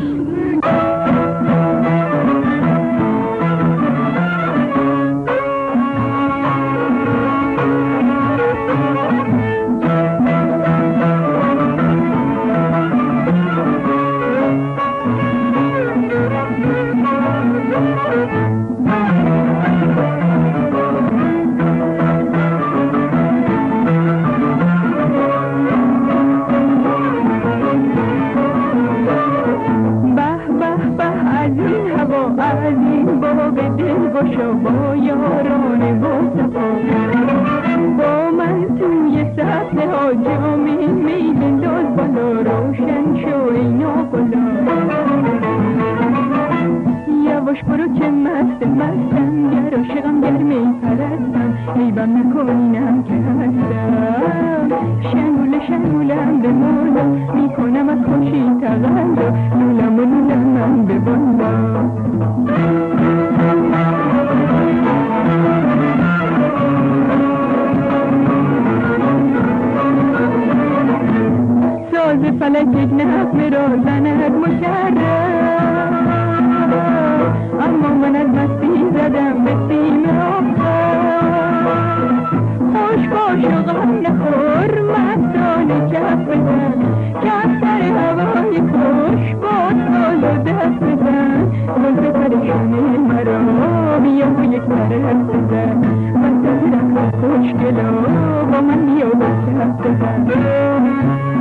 با یاران با با من توی سطح ها جامی میل داد بالا روشن شو اینا بالا یواش برو که مست مستم گر عاشقم گر میپرستم عیبم نکنینم که هستم شنگول شنگولم به مولا میکنم از خوشی تغلا لولم و لولم من به بالا ساز فلک یک نغمه را زند مشرف اما من از مستی زدم به سیم خوش باش و غم نخور مستانه کف بزن کف در هوای خوش با ساز و دست بزن روز پریشونه مرا بیا و یک طرف بزن من دارم خوشگلا با من بیا و کف بزن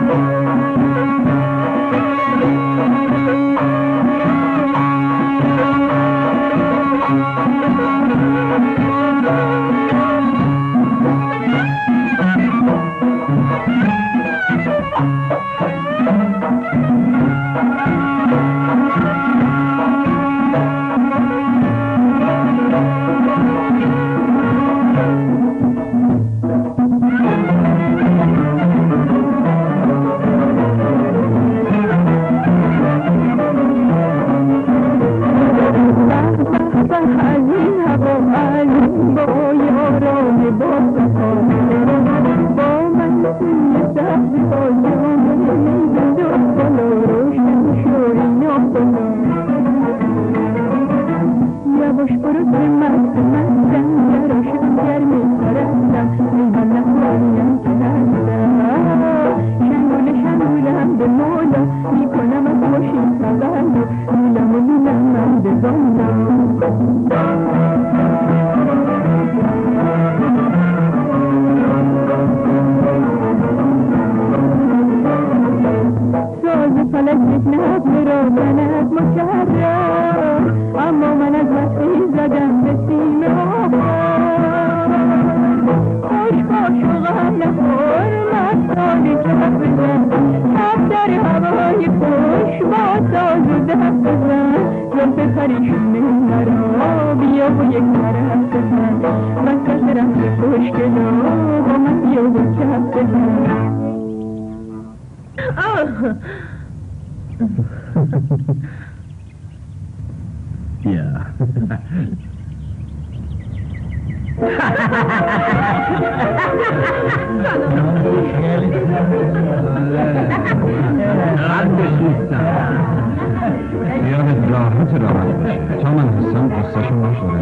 یادت راحت راحت باشه تا من هستم قصهشو نشده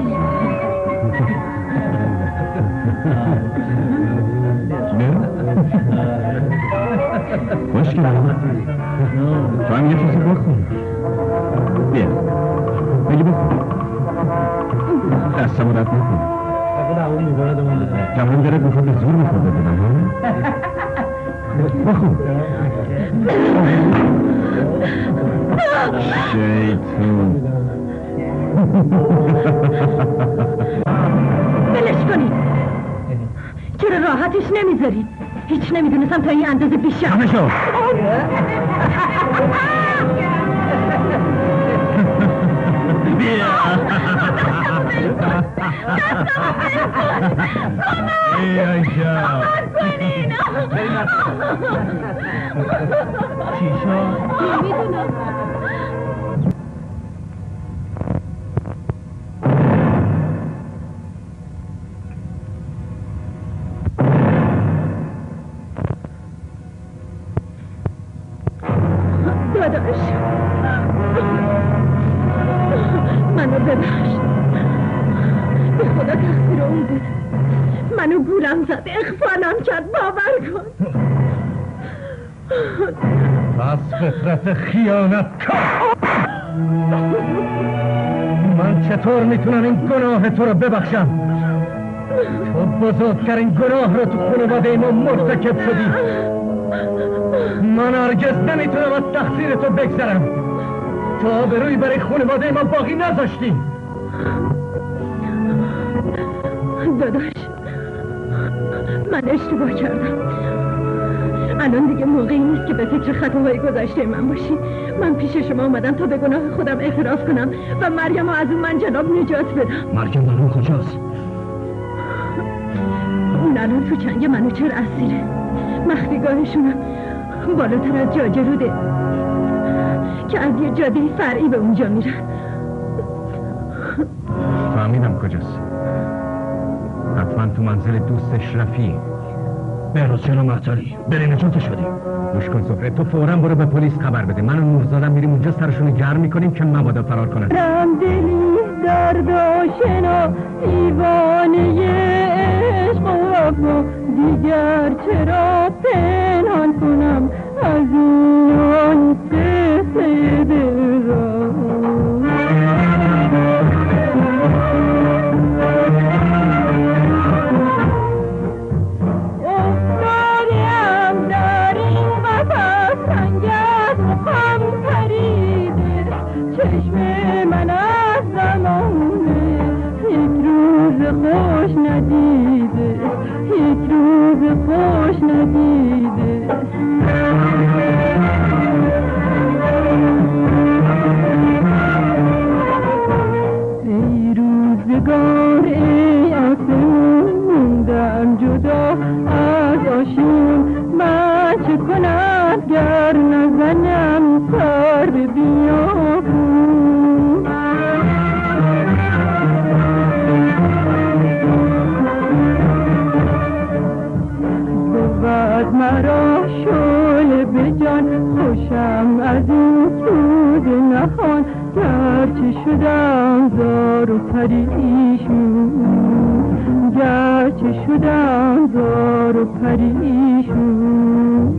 خوش کنم تو هم یه چیزی بخون بیا بگی بخون دستم رد نکن تمام دارد میخواد به زور میخواد بدونم بخون شیطون بلش کنید چرا راحتش نمیذارید هیچ نمیدونستم تا این اندازه بیشتر همه شو ای عجب چی شد؟ نمیدونم. داداش منو ببخش، به خدا تقصیر اون بود، منو گولم زد، اخفالم کرد، باور کن. پس فطرت خیانت کن. من چطور میتونم این گناه تو رو ببخشم؟ تو بزرگترین گناه رو تو خانواده ما مرتکب شدی. من هرگز نمیتونم از تقصیر تو بگذرم. تو آبرویی برای خانواده ما باقی نذاشتی. داداش من اشتباه کردم، الان دیگه موقعی نیست که به فکر خطاهای گذشته من باشی. من پیش شما اومدم تا به گناه خودم اعتراف کنم و مریم از اون من جناب نجات بدم. مریم الان کجاست؟ اون الان تو چنگ منو چر اسیره، مخفیگاهشونم بالاتر از جاجه روده که از یه جاده فرعی به اونجا میرن. فهمیدم کجاست، حتما تو منزل دوستش رفیع. بهروز چرا معطلی؟ بری نجات شدی. گوش کن زهره، تو فوراً برو به پلیس خبر بده. من و نورزادم میریم اونجا سرشونو گرم میکنیم که مبادا فرار کنن. رم دلی درد آشنا دیوانه عشق و دیگر چرا پنهان کنم از اون سه دل را. خوش ندیده یک روز خوش ندیده. ای روزگار ای آسمون موندم جدا از آشون، من چه کنم گر نزنم سر به بیابون. بعد مرا شل به جان خوشم از این سود نخوان، گرچه شدم زار و پریشون، گرچه شدم زار و پریشون.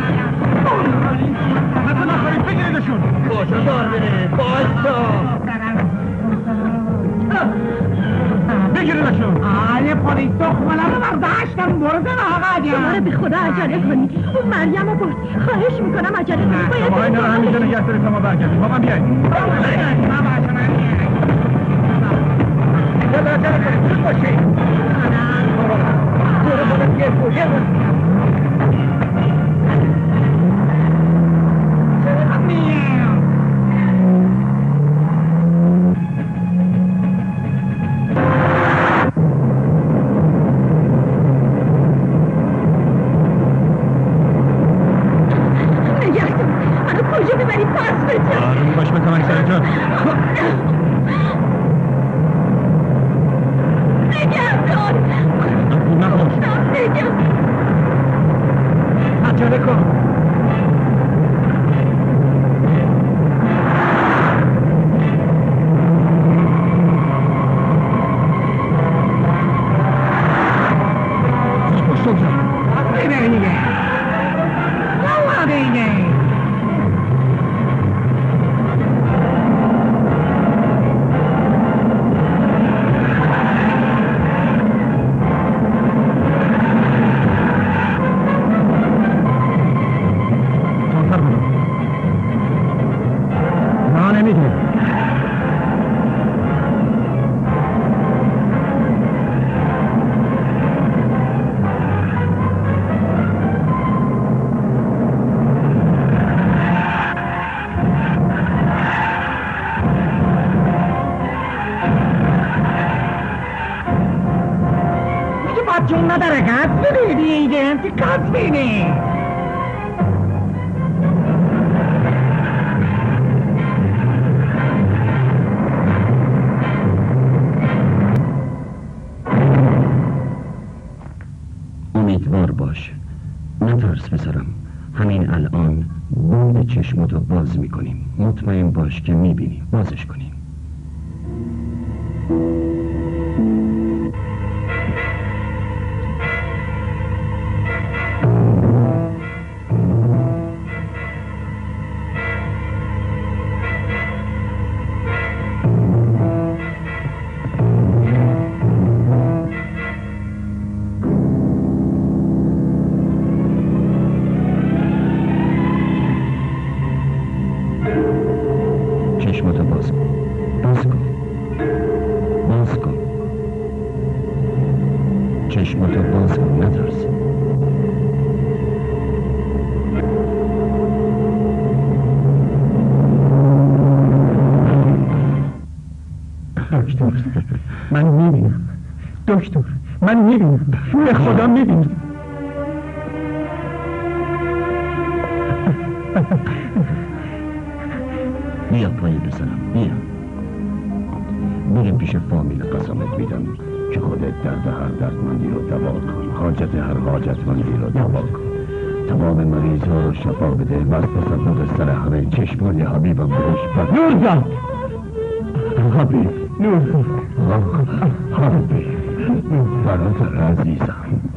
نکن نخواهید بگیریدشون. کجا دار بره؟ بایستا. بگیریدشون. آره پلیس دخماله رو برداشتم بردن آقا جان. شما رو به خدا عجله کنید. اون مریم رو برد. خواهش میکنم عجله کنید. باید شما اینا رو همینجا نگه دارید تا ما برگردیم. با من بیایید. یه عجله کنید. زود باشید. برو برو گیر کن. یه برو. جون نداره قصد بیدی اینجا انتی قصد بیدی امیدوار باش، نترس پسرم. همین الان بند چشمتو باز میکنیم. مطمئن باش که میبینی. بازش کنیم. چشماتو باز کن. باز کن. باز کن. چشماتو باز کن. نترس. دکتر من میبینم. دکتر من میبینم. به خدا میبینم. بیا پایین بزنم. بیا بریم پیش فامیل قسمت میدم که خودت درد هر دردمندی رو دوا کن. حاجت هر حاجتمندی رو دوا کن. تمام مریض ها رو شفا بده و از تصدق سر همه چشمای حبیبم بهش بد. نور جان حبیب نور حبیب برات عزیزم.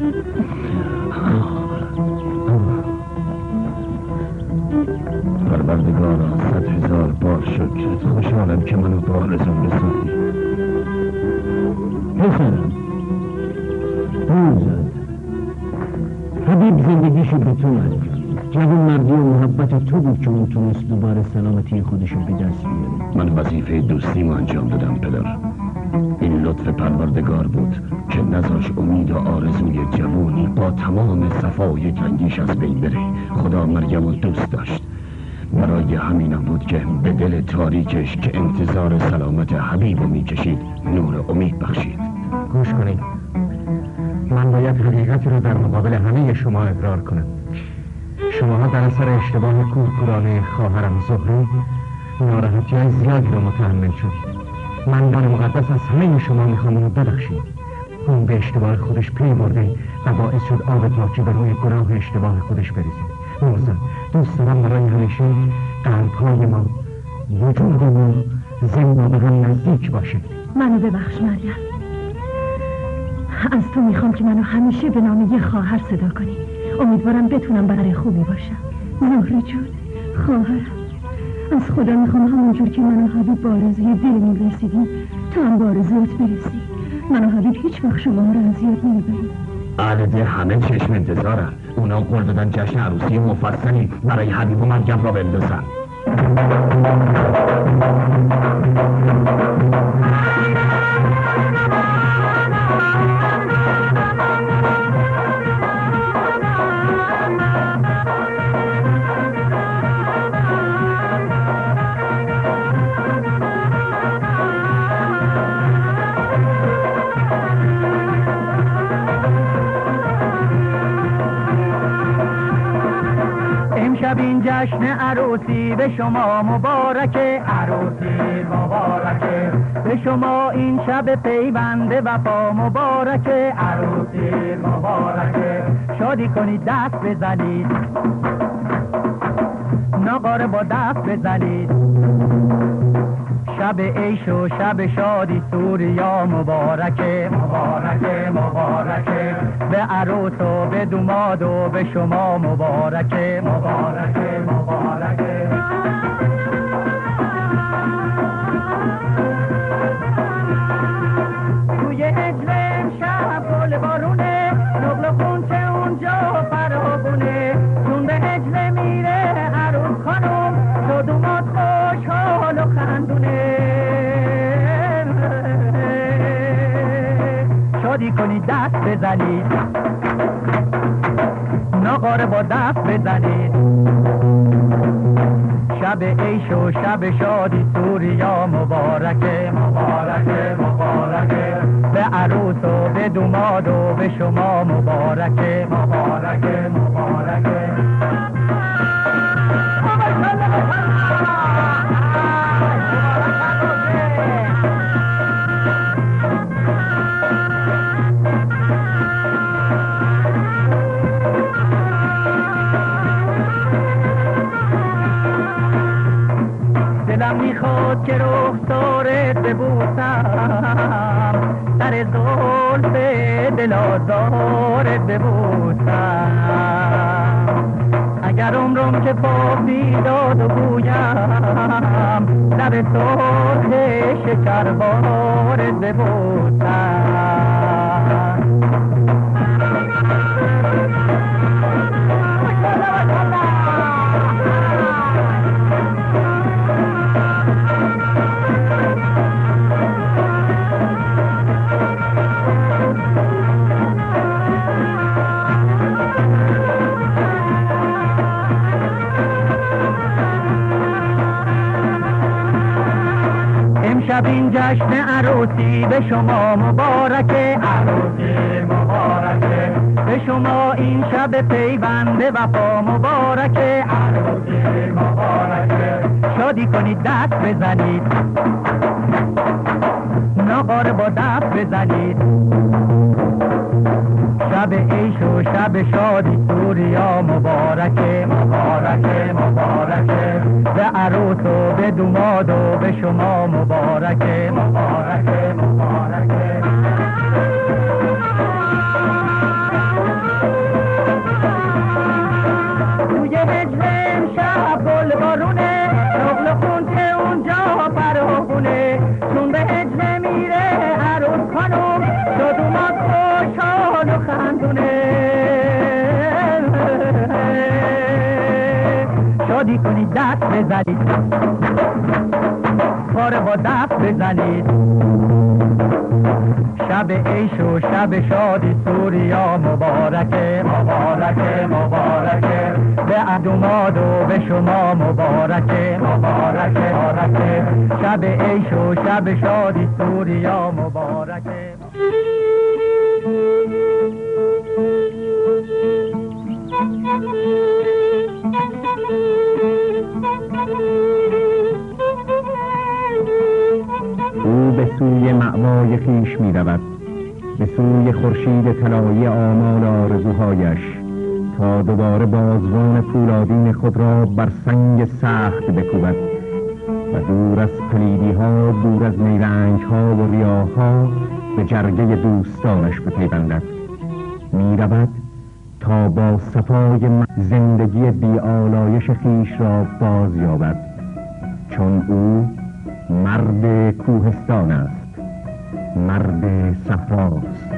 پروردگارا صد هزار بار شکرت. خوشحالم که منو به آرزوم رسوندی. پسرم روزد حبیب زندگیشو به تو انجام. جوان مردی و محبت تو بود که اون تونست دوباره سلامتی خودشو به دست بیاره. من وظیفه دوستیمو انجام دادم پدر. این لطف پروردگار بود که نذاش امید و آرزوی جوانی با تمام صفای جنگیش از بین بره. خدا مریم دوست داشت. برای همینم بود که به دل تاریکش که انتظار سلامت حبیبو میکشید نور امید بخشید. گوش کنید. من باید حقیقتی رو در مقابل همه شما اقرار کنم. شما در اثر اشتباه کورکورانه خواهرم زهره ناراحتی های زیادی رو متحمل شدید. من بان مقدس از همه شما میخوام اونو ببخشید. اون به اشتباه خودش پی برده و باعث شد آب پاکی به روی گناه اشتباه خودش بریزه. نوزم دوست دارم برای همیشه قلب‌های ما وجود ما زنده به هم نزدیک باشه. منو ببخش مریم. از تو میخوام که منو همیشه به نام یه خواهر صدا کنی. امیدوارم بتونم برای خوبی باشم. زهره جون، خواهرم، از خدا میخوام همونجور که من و حبیب با آرزوی دلمون رسیدیم تا هم با آرزویت برسی. من و حبیب هیچ وقت شما ها رو اذیت نمیبریم. علیده همه چشم انتظارن. اونا قول دادن جشن عروسی مفصلی برای حبیب و مریم را بندازن. امشب این جشن عروسی به شما مبارکه، عروسی مبارکه به شما این شب پیوند وفا مبارکه، عروسی مبارکه شادی کنید دست بزنید، ناقاره با دست بزنید، شب عیش و شب شادی سوریا مبارکه، مبارکه مبارکه به عروس و به دوماد و به شما مبارکه، مبارکه مبارکه. توی هجل امشب گل بارونه، نقل خونچه اونجا فراغونه، چون به هجل میره عروس خانم، تو دوماد خوشحال و خندونه، شادی کنید دست بزنید، ناقاره با دست بزنید، شب عیش و شب شادی سوریا مبارکه، مبارکه مبارکه به عروس و به دوماد و به شما مبارکه، مبارکه مبارکه. دلم میخواد که رخسارت ببوسم، سر زلف دل آزارت ببوسم، اگر عمرم که پاپی داد و گویم، لب سرخ شکربارت ببوسم. امشب این جشن عروسی به شما مبارکه، عروسی مبارکه به شما این شب پیوند وفا مبارکه، عروسی مبارکه شادی کنید دست بزنید، ناقاره با دست بزنید، شب عیش و شب شادی سوریا مبارکه، مبارکه مبارکه به عروس و به دوماد و به شما مبارکه، مبارکه مبارکه. توی هجل امشب گل بارونه، نقل خونچه اونجا فراغونه، چون به هجل میره عروس خانم، تو دوماد خوشحال و خندونه، شادی کنید دست بزنید، کار با دست بزنید، شب عیش و شب شادی سوریا مبارکه، مبارکه مبارکه به دوماد و به شما مبارکه، مبارکه مبارکه شب عیش و شب شادی سوریا مبارکه. او به سوی مأوای خویش می رود، به سوی خورشید طلایی آمال آرزوهایش، تا دوباره بازوان فولادین خود را بر سنگ سخت بکوبد و دور از پلیدی ها، دور از نیرنگ ها و ریاه ها به جرگه دوستانش بپیوندد. می رود تا تا با صفای زندگی بی آلایش خیش را باز یابد، چون او مرد کوهستان است، مرد صحراست.